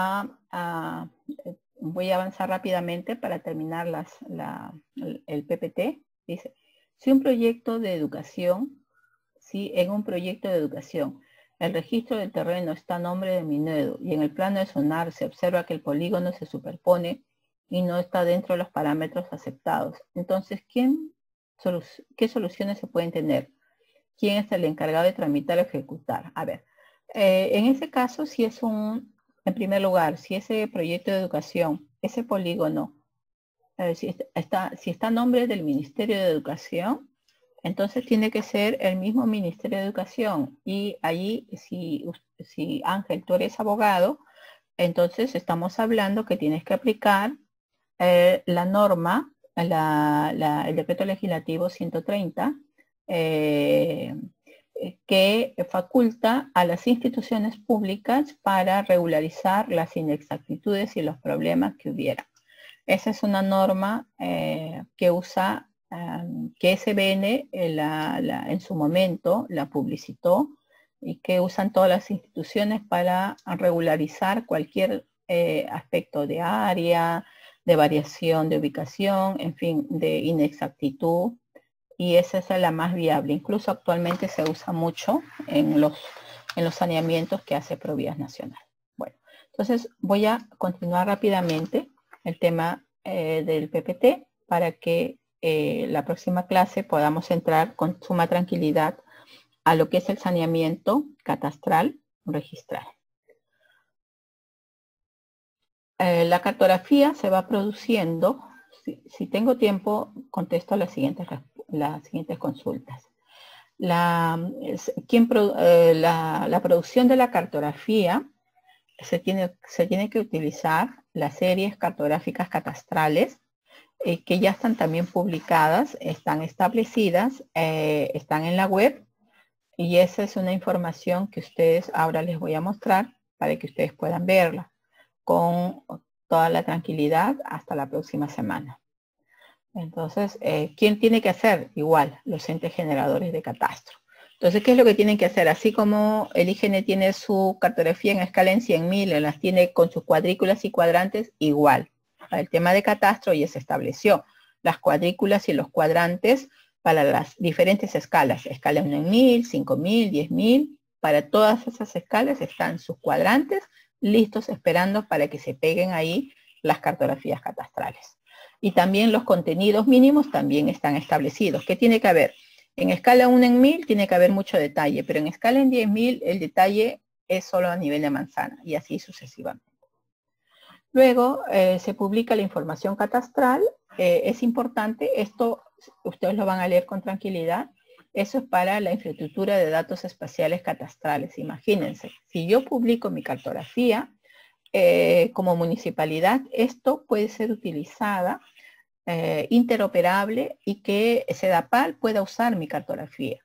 voy a avanzar rápidamente para terminar el PPT. Dice, si un proyecto de educación, si en un proyecto de educación el registro del terreno está a nombre de Minedu y en el plano de sonar se observa que el polígono se superpone y no está dentro de los parámetros aceptados, entonces, ¿qué soluciones se pueden tener? ¿Quién es el encargado de tramitar o ejecutar? A ver, en ese caso, si es en primer lugar, si ese proyecto de educación, ese polígono, si está a nombre del Ministerio de Educación, entonces tiene que ser el mismo Ministerio de Educación. Y allí, si Ángel, tú eres abogado, entonces estamos hablando que tienes que aplicar la norma, el decreto legislativo 130, que faculta a las instituciones públicas para regularizar las inexactitudes y los problemas que hubiera. Esa es una norma que usa, que SBN en su momento la publicitó y que usan todas las instituciones para regularizar cualquier aspecto de área, de variación de ubicación, en fin, de inexactitud, y esa es la más viable. Incluso actualmente se usa mucho en los saneamientos que hace Provías Nacional. Bueno, entonces voy a continuar rápidamente el tema del PPT para que la próxima clase podamos entrar con suma tranquilidad a lo que es el saneamiento catastral registral. La cartografía se va produciendo, si tengo tiempo, contesto las siguientes consultas. La producción de la cartografía se tiene que utilizar las series cartográficas catastrales, que ya están también publicadas, están establecidas, están en la web, y esa es una información que ustedes ahora les voy a mostrar para que ustedes puedan verla con toda la tranquilidad hasta la próxima semana. Entonces, ¿quién tiene que hacer? Igual, los entes generadores de catastro. Entonces, ¿qué es lo que tienen que hacer? Así como el IGN tiene su cartografía en escala en 100.000, las tiene con sus cuadrículas y cuadrantes, igual. Para el tema de catastro ya se estableció las cuadrículas y los cuadrantes para las diferentes escalas. Escala 1 en 1000, 5000, 10.000. Para todas esas escalas están sus cuadrantes listos esperando para que se peguen ahí las cartografías catastrales. Y también los contenidos mínimos también están establecidos. ¿Qué tiene que haber? En escala 1 en 1000 tiene que haber mucho detalle, pero en escala en 10.000 el detalle es solo a nivel de manzana, y así sucesivamente. Luego se publica la información catastral. Es importante, esto ustedes lo van a leer con tranquilidad. Eso es para la infraestructura de datos espaciales catastrales. Imagínense, si yo publico mi cartografía como municipalidad, esto puede ser utilizada interoperable, y que SEDAPAL pueda usar mi cartografía.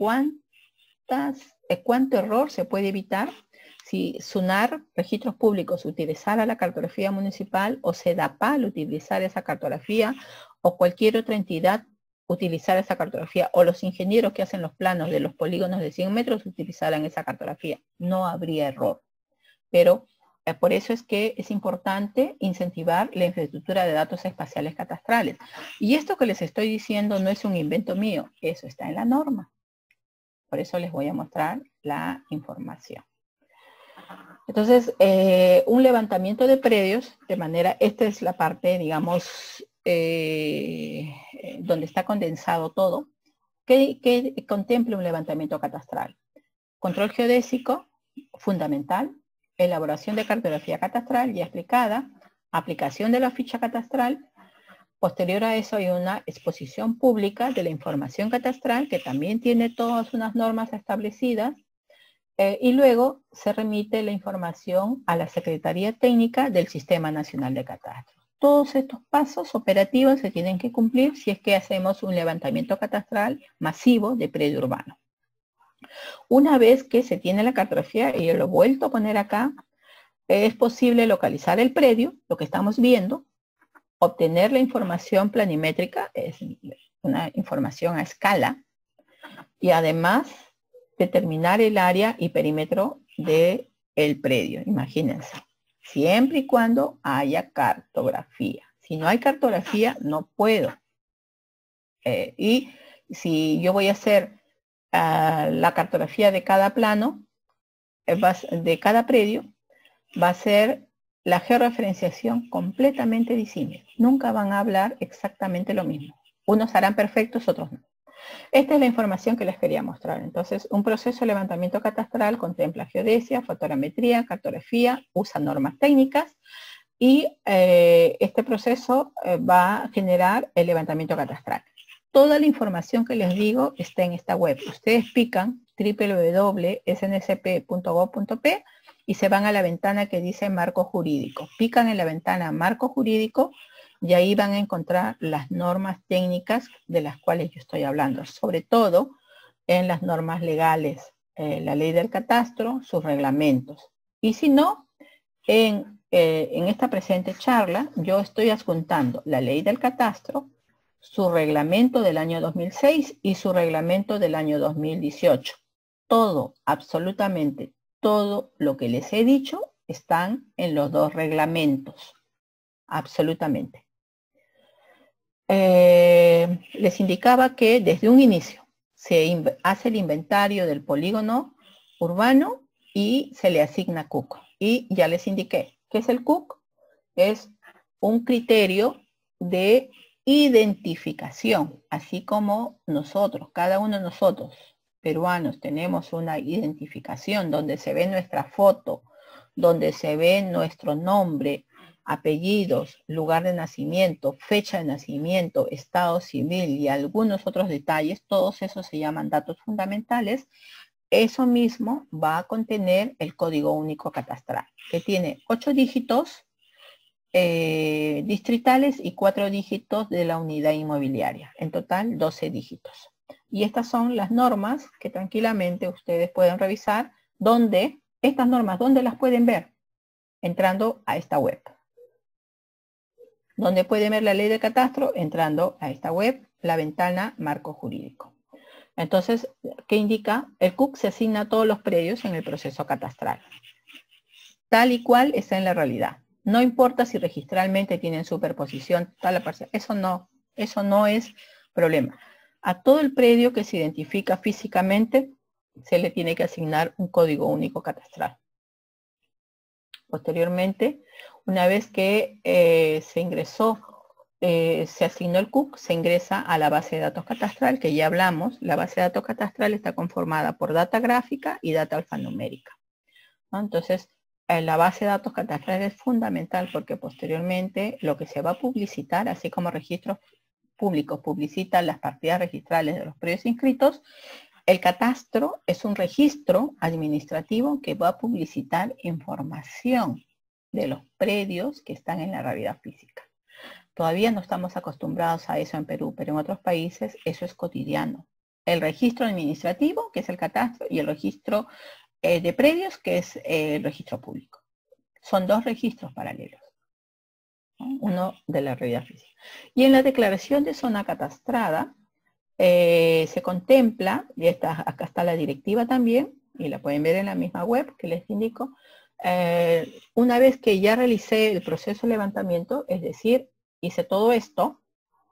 ¿Cuánto error se puede evitar si SUNAR, registros públicos, utilizara la cartografía municipal, o SEDAPAL utilizar esa cartografía, o cualquier otra entidad utilizar esa cartografía, o los ingenieros que hacen los planos de los polígonos de 100 metros utilizaran esa cartografía? No habría error. Pero por eso es que es importante incentivar la infraestructura de datos espaciales catastrales. Y esto que les estoy diciendo no es un invento mío, eso está en la norma. Por eso les voy a mostrar la información. Entonces, un levantamiento de predios, de manera, esta es la parte, digamos, donde está condensado todo, que contempla un levantamiento catastral. Control geodésico, fundamental. Elaboración de cartografía catastral ya explicada. Aplicación de la ficha catastral. Posterior a eso hay una exposición pública de la información catastral, que también tiene todas unas normas establecidas. Y luego se remite la información a la Secretaría Técnica del Sistema Nacional de Catastro. Todos estos pasos operativos se tienen que cumplir si es que hacemos un levantamiento catastral masivo de predio urbano. Una vez que se tiene la cartografía, y yo lo he vuelto a poner acá, es posible localizar el predio, lo que estamos viendo, obtener la información planimétrica, es una información a escala, y además determinar el área y perímetro del predio. Imagínense, siempre y cuando haya cartografía. Si no hay cartografía, no puedo. Y si yo voy a hacer la cartografía de cada plano, de cada predio, va a ser la georreferenciación completamente disímil. Nunca van a hablar exactamente lo mismo. Unos harán perfectos, otros no. Esta es la información que les quería mostrar. Entonces, un proceso de levantamiento catastral contempla geodesia, fotogrametría, cartografía, usa normas técnicas, y este proceso va a generar el levantamiento catastral. Toda la información que les digo está en esta web. Ustedes pican www.snsp.gov.p y se van a la ventana que dice marco jurídico. Pican en la ventana marco jurídico y ahí van a encontrar las normas técnicas de las cuales yo estoy hablando, sobre todo en las normas legales, la ley del catastro, sus reglamentos. Y si no, en esta presente charla yo estoy adjuntando la ley del catastro, su reglamento del año 2006 y su reglamento del año 2018. Todo, absolutamente todo lo que les he dicho están en los dos reglamentos. Absolutamente. Les indicaba que desde un inicio se hace el inventario del polígono urbano y se le asigna CUC. Y ya les indiqué, ¿qué es el CUC? Es un criterio de identificación, así como nosotros, cada uno de nosotros, peruanos, tenemos una identificación donde se ve nuestra foto, donde se ve nuestro nombre, apellidos, lugar de nacimiento, fecha de nacimiento, estado civil y algunos otros detalles, todos esos se llaman datos fundamentales. Eso mismo va a contener el código único catastral, que tiene 8 dígitos distritales y 4 dígitos de la unidad inmobiliaria. En total, 12 dígitos. Y estas son las normas que tranquilamente ustedes pueden revisar. Estas normas, ¿dónde las pueden ver? Entrando a esta web. ¿Dónde pueden ver la ley de catastro? Entrando a esta web, la ventana marco jurídico. Entonces, ¿qué indica? El CUC se asigna a todos los predios en el proceso catastral, tal y cual está en la realidad. No importa si registralmente tienen superposición, tal la parcela. Eso no es problema. A todo el predio que se identifica físicamente se le tiene que asignar un código único catastral. Posteriormente, una vez que se ingresó, se asignó el CUC, se ingresa a la base de datos catastral, que ya hablamos. La base de datos catastral está conformada por data gráfica y data alfanumérica, ¿no? Entonces, la base de datos catastral es fundamental porque posteriormente lo que se va a publicitar, así como registros públicos publicitan las partidas registrales de los predios inscritos, el catastro es un registro administrativo que va a publicitar información de los predios que están en la realidad física. Todavía no estamos acostumbrados a eso en Perú, pero en otros países eso es cotidiano. El registro administrativo, que es el catastro, y el registro de predios, que es el registro público. Son dos registros paralelos, ¿no? Uno de la realidad física. Y en la declaración de zona catastrada se contempla, y acá está la directiva también, y la pueden ver en la misma web que les indico, una vez que ya realicé el proceso de levantamiento, es decir, hice todo esto,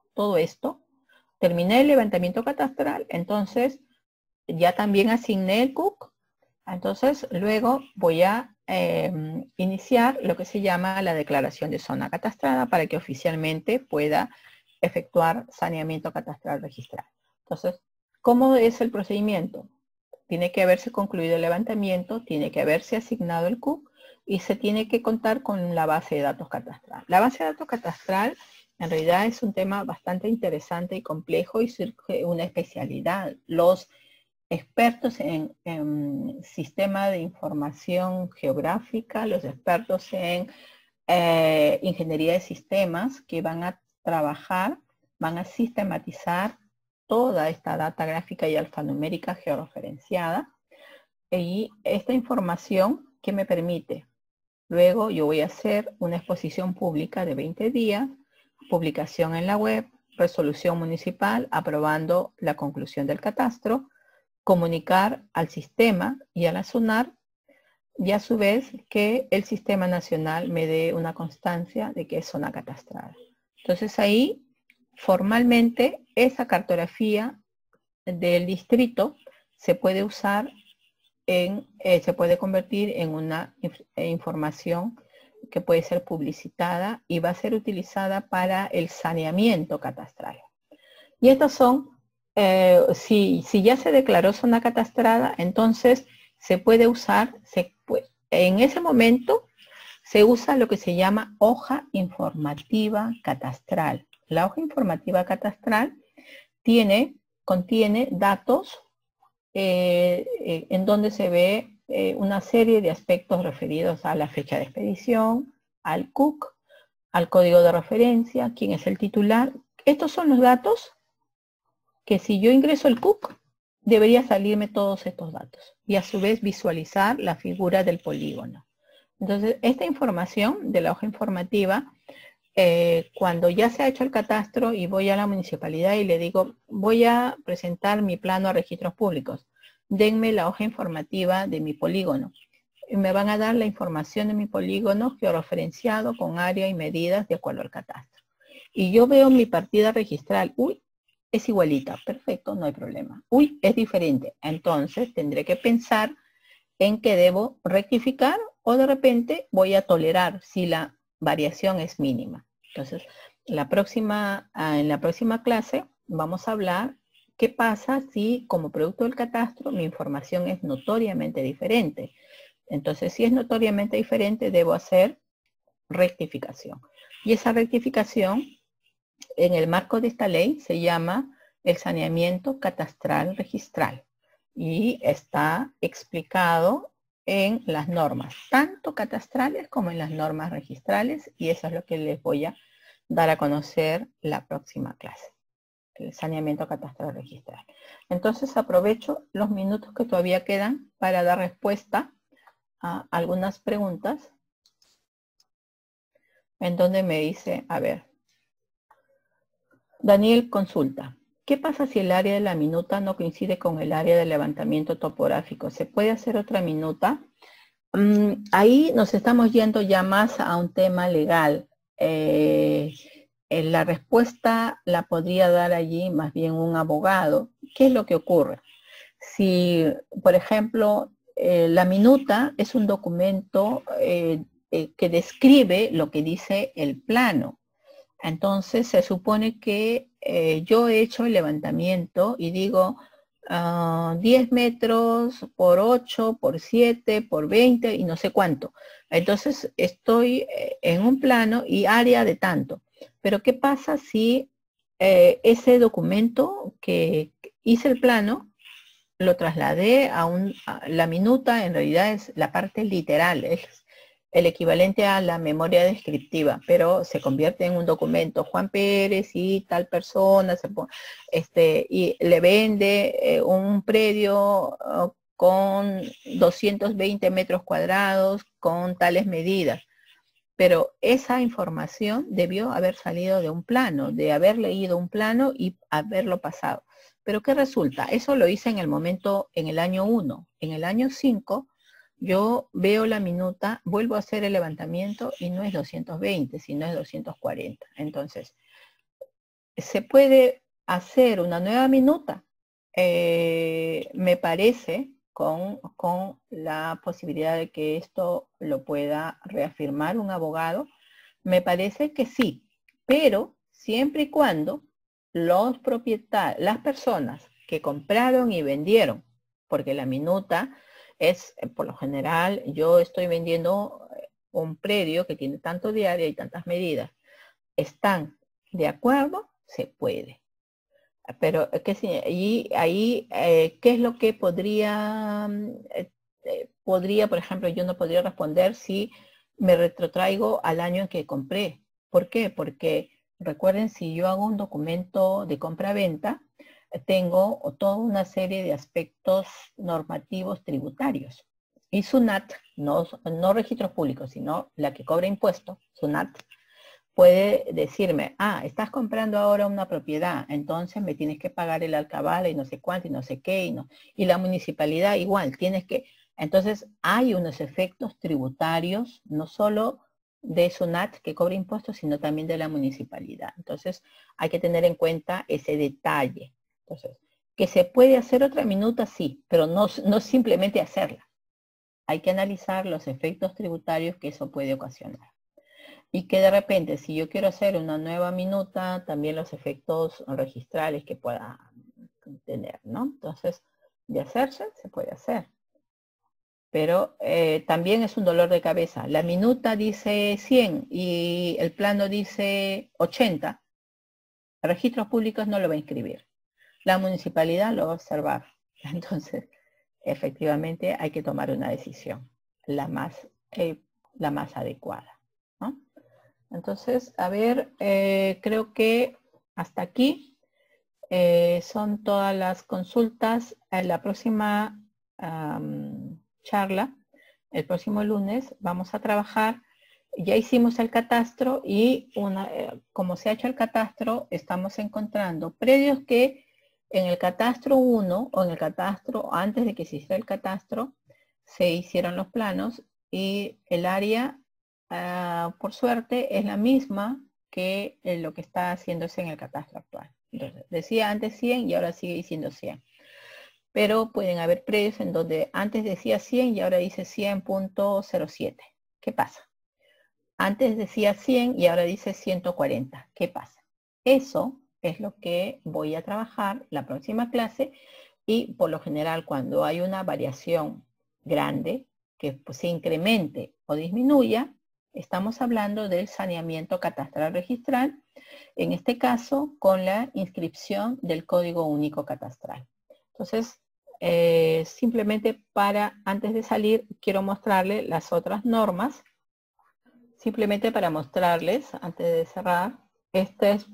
terminé el levantamiento catastral, entonces ya también asigné el CUC. Entonces, luego voy a iniciar lo que se llama la declaración de zona catastrada para que oficialmente pueda efectuar saneamiento catastral registral. Entonces, ¿cómo es el procedimiento? Tiene que haberse concluido el levantamiento, tiene que haberse asignado el CUC y se tiene que contar con la base de datos catastral. La base de datos catastral en realidad es un tema bastante interesante y complejo y surge una especialidad. Los expertos en sistema de información geográfica, los expertos en ingeniería de sistemas que van a trabajar, van a sistematizar toda esta data gráfica y alfanumérica georreferenciada, y esta información que me permite, luego yo voy a hacer una exposición pública de 20 días, publicación en la web, resolución municipal aprobando la conclusión del catastro, comunicar al sistema y a la SUNAR, y a su vez que el sistema nacional me dé una constancia de que es zona catastrada. Entonces ahí, formalmente, esa cartografía del distrito se puede usar se puede convertir en una información que puede ser publicitada y va a ser utilizada para el saneamiento catastral. Y estas son, si ya se declaró zona catastrada, entonces se puede usar, en ese momento se usa lo que se llama hoja informativa catastral. La hoja informativa catastral contiene datos en donde se ve una serie de aspectos referidos a la fecha de expedición, al CUC, al código de referencia, quién es el titular. Estos son los datos que si yo ingreso el CUC, debería salirme todos estos datos y a su vez visualizar la figura del polígono. Entonces, esta información de la hoja informativa, cuando ya se ha hecho el catastro y voy a la municipalidad y le digo, voy a presentar mi plano a registros públicos, denme la hoja informativa de mi polígono. Y me van a dar la información de mi polígono georreferenciado con área y medidas de acuerdo al catastro. Y yo veo mi partida registral, uy, es igualita, perfecto, no hay problema. Uy, es diferente, entonces tendré que pensar en que debo rectificar o de repente voy a tolerar si la variación es mínima. Entonces, en la próxima clase vamos a hablar qué pasa si como producto del catastro mi información es notoriamente diferente. Entonces, si es notoriamente diferente, debo hacer rectificación. Y esa rectificación, en el marco de esta ley, se llama el saneamiento catastral registral. Y está explicado en las normas, tanto catastrales como en las normas registrales, y eso es lo que les voy a dar a conocer la próxima clase, el saneamiento catastral registral. Entonces aprovecho los minutos que todavía quedan para dar respuesta a algunas preguntas, en donde me dice, a ver, Daniel consulta, ¿qué pasa si el área de la minuta no coincide con el área de levantamiento topográfico? ¿Se puede hacer otra minuta? Ahí nos estamos yendo ya más a un tema legal. La respuesta la podría dar allí más bien un abogado. ¿Qué es lo que ocurre? Si, por ejemplo, la minuta es un documento que describe lo que dice el plano. Entonces se supone que yo he hecho el levantamiento y digo 10 metros por 8, por 7, por 20 y no sé cuánto. Entonces estoy en un plano y área de tanto. Pero ¿qué pasa si ese documento que hice el plano lo trasladé a la minuta? En realidad es la parte literal, es el equivalente a la memoria descriptiva, pero se convierte en un documento. Juan Pérez y tal persona y le vende un predio con 220 metros cuadrados con tales medidas. Pero esa información debió haber salido de un plano, de haber leído un plano y haberlo pasado. Pero ¿qué resulta? Eso lo hice en el momento, en el año 1. En el año 5, yo veo la minuta, vuelvo a hacer el levantamiento y no es 220, sino es 240. Entonces, ¿se puede hacer una nueva minuta? Me parece, con la posibilidad de que esto lo pueda reafirmar un abogado, me parece que sí, pero siempre y cuando los propietarios, las personas que compraron y vendieron, porque la minuta es, por lo general, yo estoy vendiendo un predio que tiene tanto de área y tantas medidas, están de acuerdo, se puede. Pero ahí, ¿qué es lo que podría, por ejemplo, yo no podría responder si me retrotraigo al año en que compré? ¿Por qué? Porque recuerden, si yo hago un documento de compra-venta, tengo toda una serie de aspectos normativos tributarios. Y SUNAT, no registros públicos, sino la que cobra impuestos, SUNAT, puede decirme, estás comprando ahora una propiedad, entonces me tienes que pagar el alcabala y no sé cuánto y no sé qué, y la municipalidad igual, tienes que... Entonces hay unos efectos tributarios, no solo de SUNAT que cobra impuestos, sino también de la municipalidad. Entonces hay que tener en cuenta ese detalle. Entonces, que se puede hacer otra minuta, sí, pero no simplemente hacerla. Hay que analizar los efectos tributarios que eso puede ocasionar. Y que de repente, si yo quiero hacer una nueva minuta, también los efectos registrales que pueda tener, ¿no? Entonces, de hacerse, se puede hacer. Pero también es un dolor de cabeza. La minuta dice 100 y el plano dice 80. Registros públicos no lo va a inscribir. La municipalidad lo va a observar. Entonces, efectivamente, hay que tomar una decisión, la más adecuada, ¿no? Entonces, a ver, creo que hasta aquí son todas las consultas. En la próxima charla, el próximo lunes, vamos a trabajar. Ya hicimos el catastro y como se ha hecho el catastro, estamos encontrando predios que en el catastro 1 o en el catastro, antes de que se hiciera el catastro, se hicieron los planos y el área, por suerte, es la misma que lo que está haciéndose en el catastro actual. Entonces, decía antes 100 y ahora sigue diciendo 100. Pero pueden haber predios en donde antes decía 100 y ahora dice 100.07. ¿Qué pasa? Antes decía 100 y ahora dice 140. ¿Qué pasa? Eso es lo que voy a trabajar la próxima clase y por lo general cuando hay una variación grande que se incremente o disminuya, Estamos hablando del saneamiento catastral registral, en este caso con la inscripción del Código Único Catastral. Entonces, simplemente antes de salir, quiero mostrarle las otras normas. Simplemente para mostrarles, antes de cerrar, este es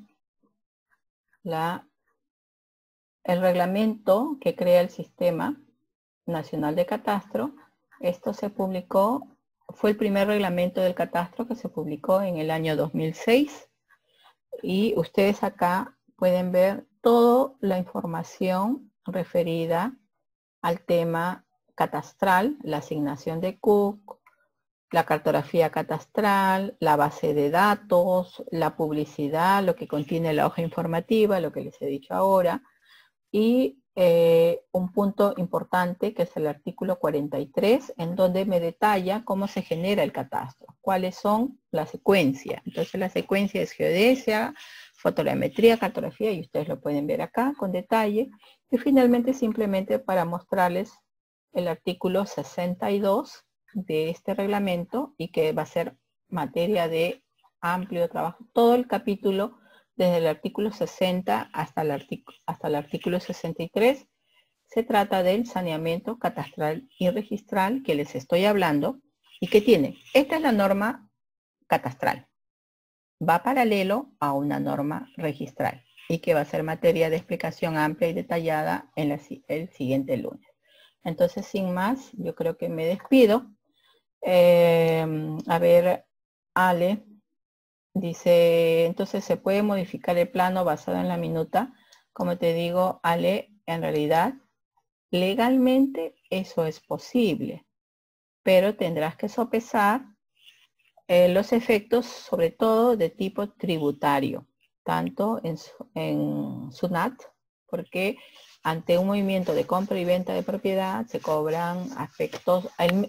el reglamento que crea el Sistema Nacional de Catastro. Esto se publicó, fue el primer reglamento del catastro que se publicó en el año 2006. Y ustedes acá pueden ver toda la información referida al tema catastral, la asignación de Cook, la cartografía catastral, la base de datos, la publicidad, lo que contiene la hoja informativa, lo que les he dicho ahora, y un punto importante que es el artículo 43, en donde me detalla cómo se genera el catastro, cuáles son la secuencia. Entonces la secuencia es geodesia, fotogrametría, cartografía, y ustedes lo pueden ver acá con detalle. Y finalmente, simplemente para mostrarles el artículo 62 de este reglamento, y que va a ser materia de amplio trabajo. Todo el capítulo, desde el artículo 60 hasta el artículo 63, se trata del saneamiento catastral y registral que les estoy hablando, y que tiene, esta es la norma catastral, va paralelo a una norma registral, y que va a ser materia de explicación amplia y detallada en el siguiente lunes. Entonces, sin más, yo creo que me despido. A ver, Ale dice, entonces se puede modificar el plano basado en la minuta. Como te digo, Ale, en realidad, legalmente eso es posible, pero tendrás que sopesar los efectos, sobre todo de tipo tributario, tanto en SUNAT, porque ante un movimiento de compra y venta de propiedad se cobran aspectos,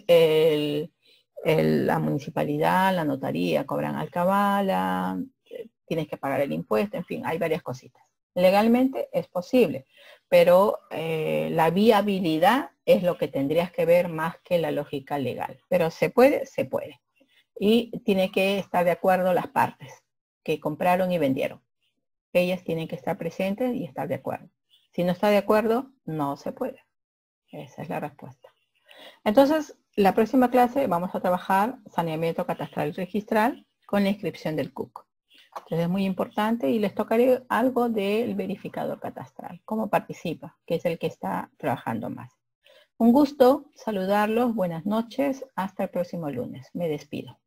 la municipalidad, la notaría cobran alcabala, tienes que pagar el impuesto, en fin, hay varias cositas. Legalmente es posible, pero la viabilidad es lo que tendrías que ver más que la lógica legal. Pero se puede, se puede. Y tiene que estar de acuerdo las partes que compraron y vendieron. Ellas tienen que estar presentes y estar de acuerdo. Si no está de acuerdo, no se puede. Esa es la respuesta. Entonces, la próxima clase vamos a trabajar saneamiento catastral y registral con la inscripción del CUC. Entonces es muy importante, y les tocaré algo del verificador catastral, cómo participa, que es el que está trabajando más. Un gusto saludarlos, buenas noches, hasta el próximo lunes. Me despido.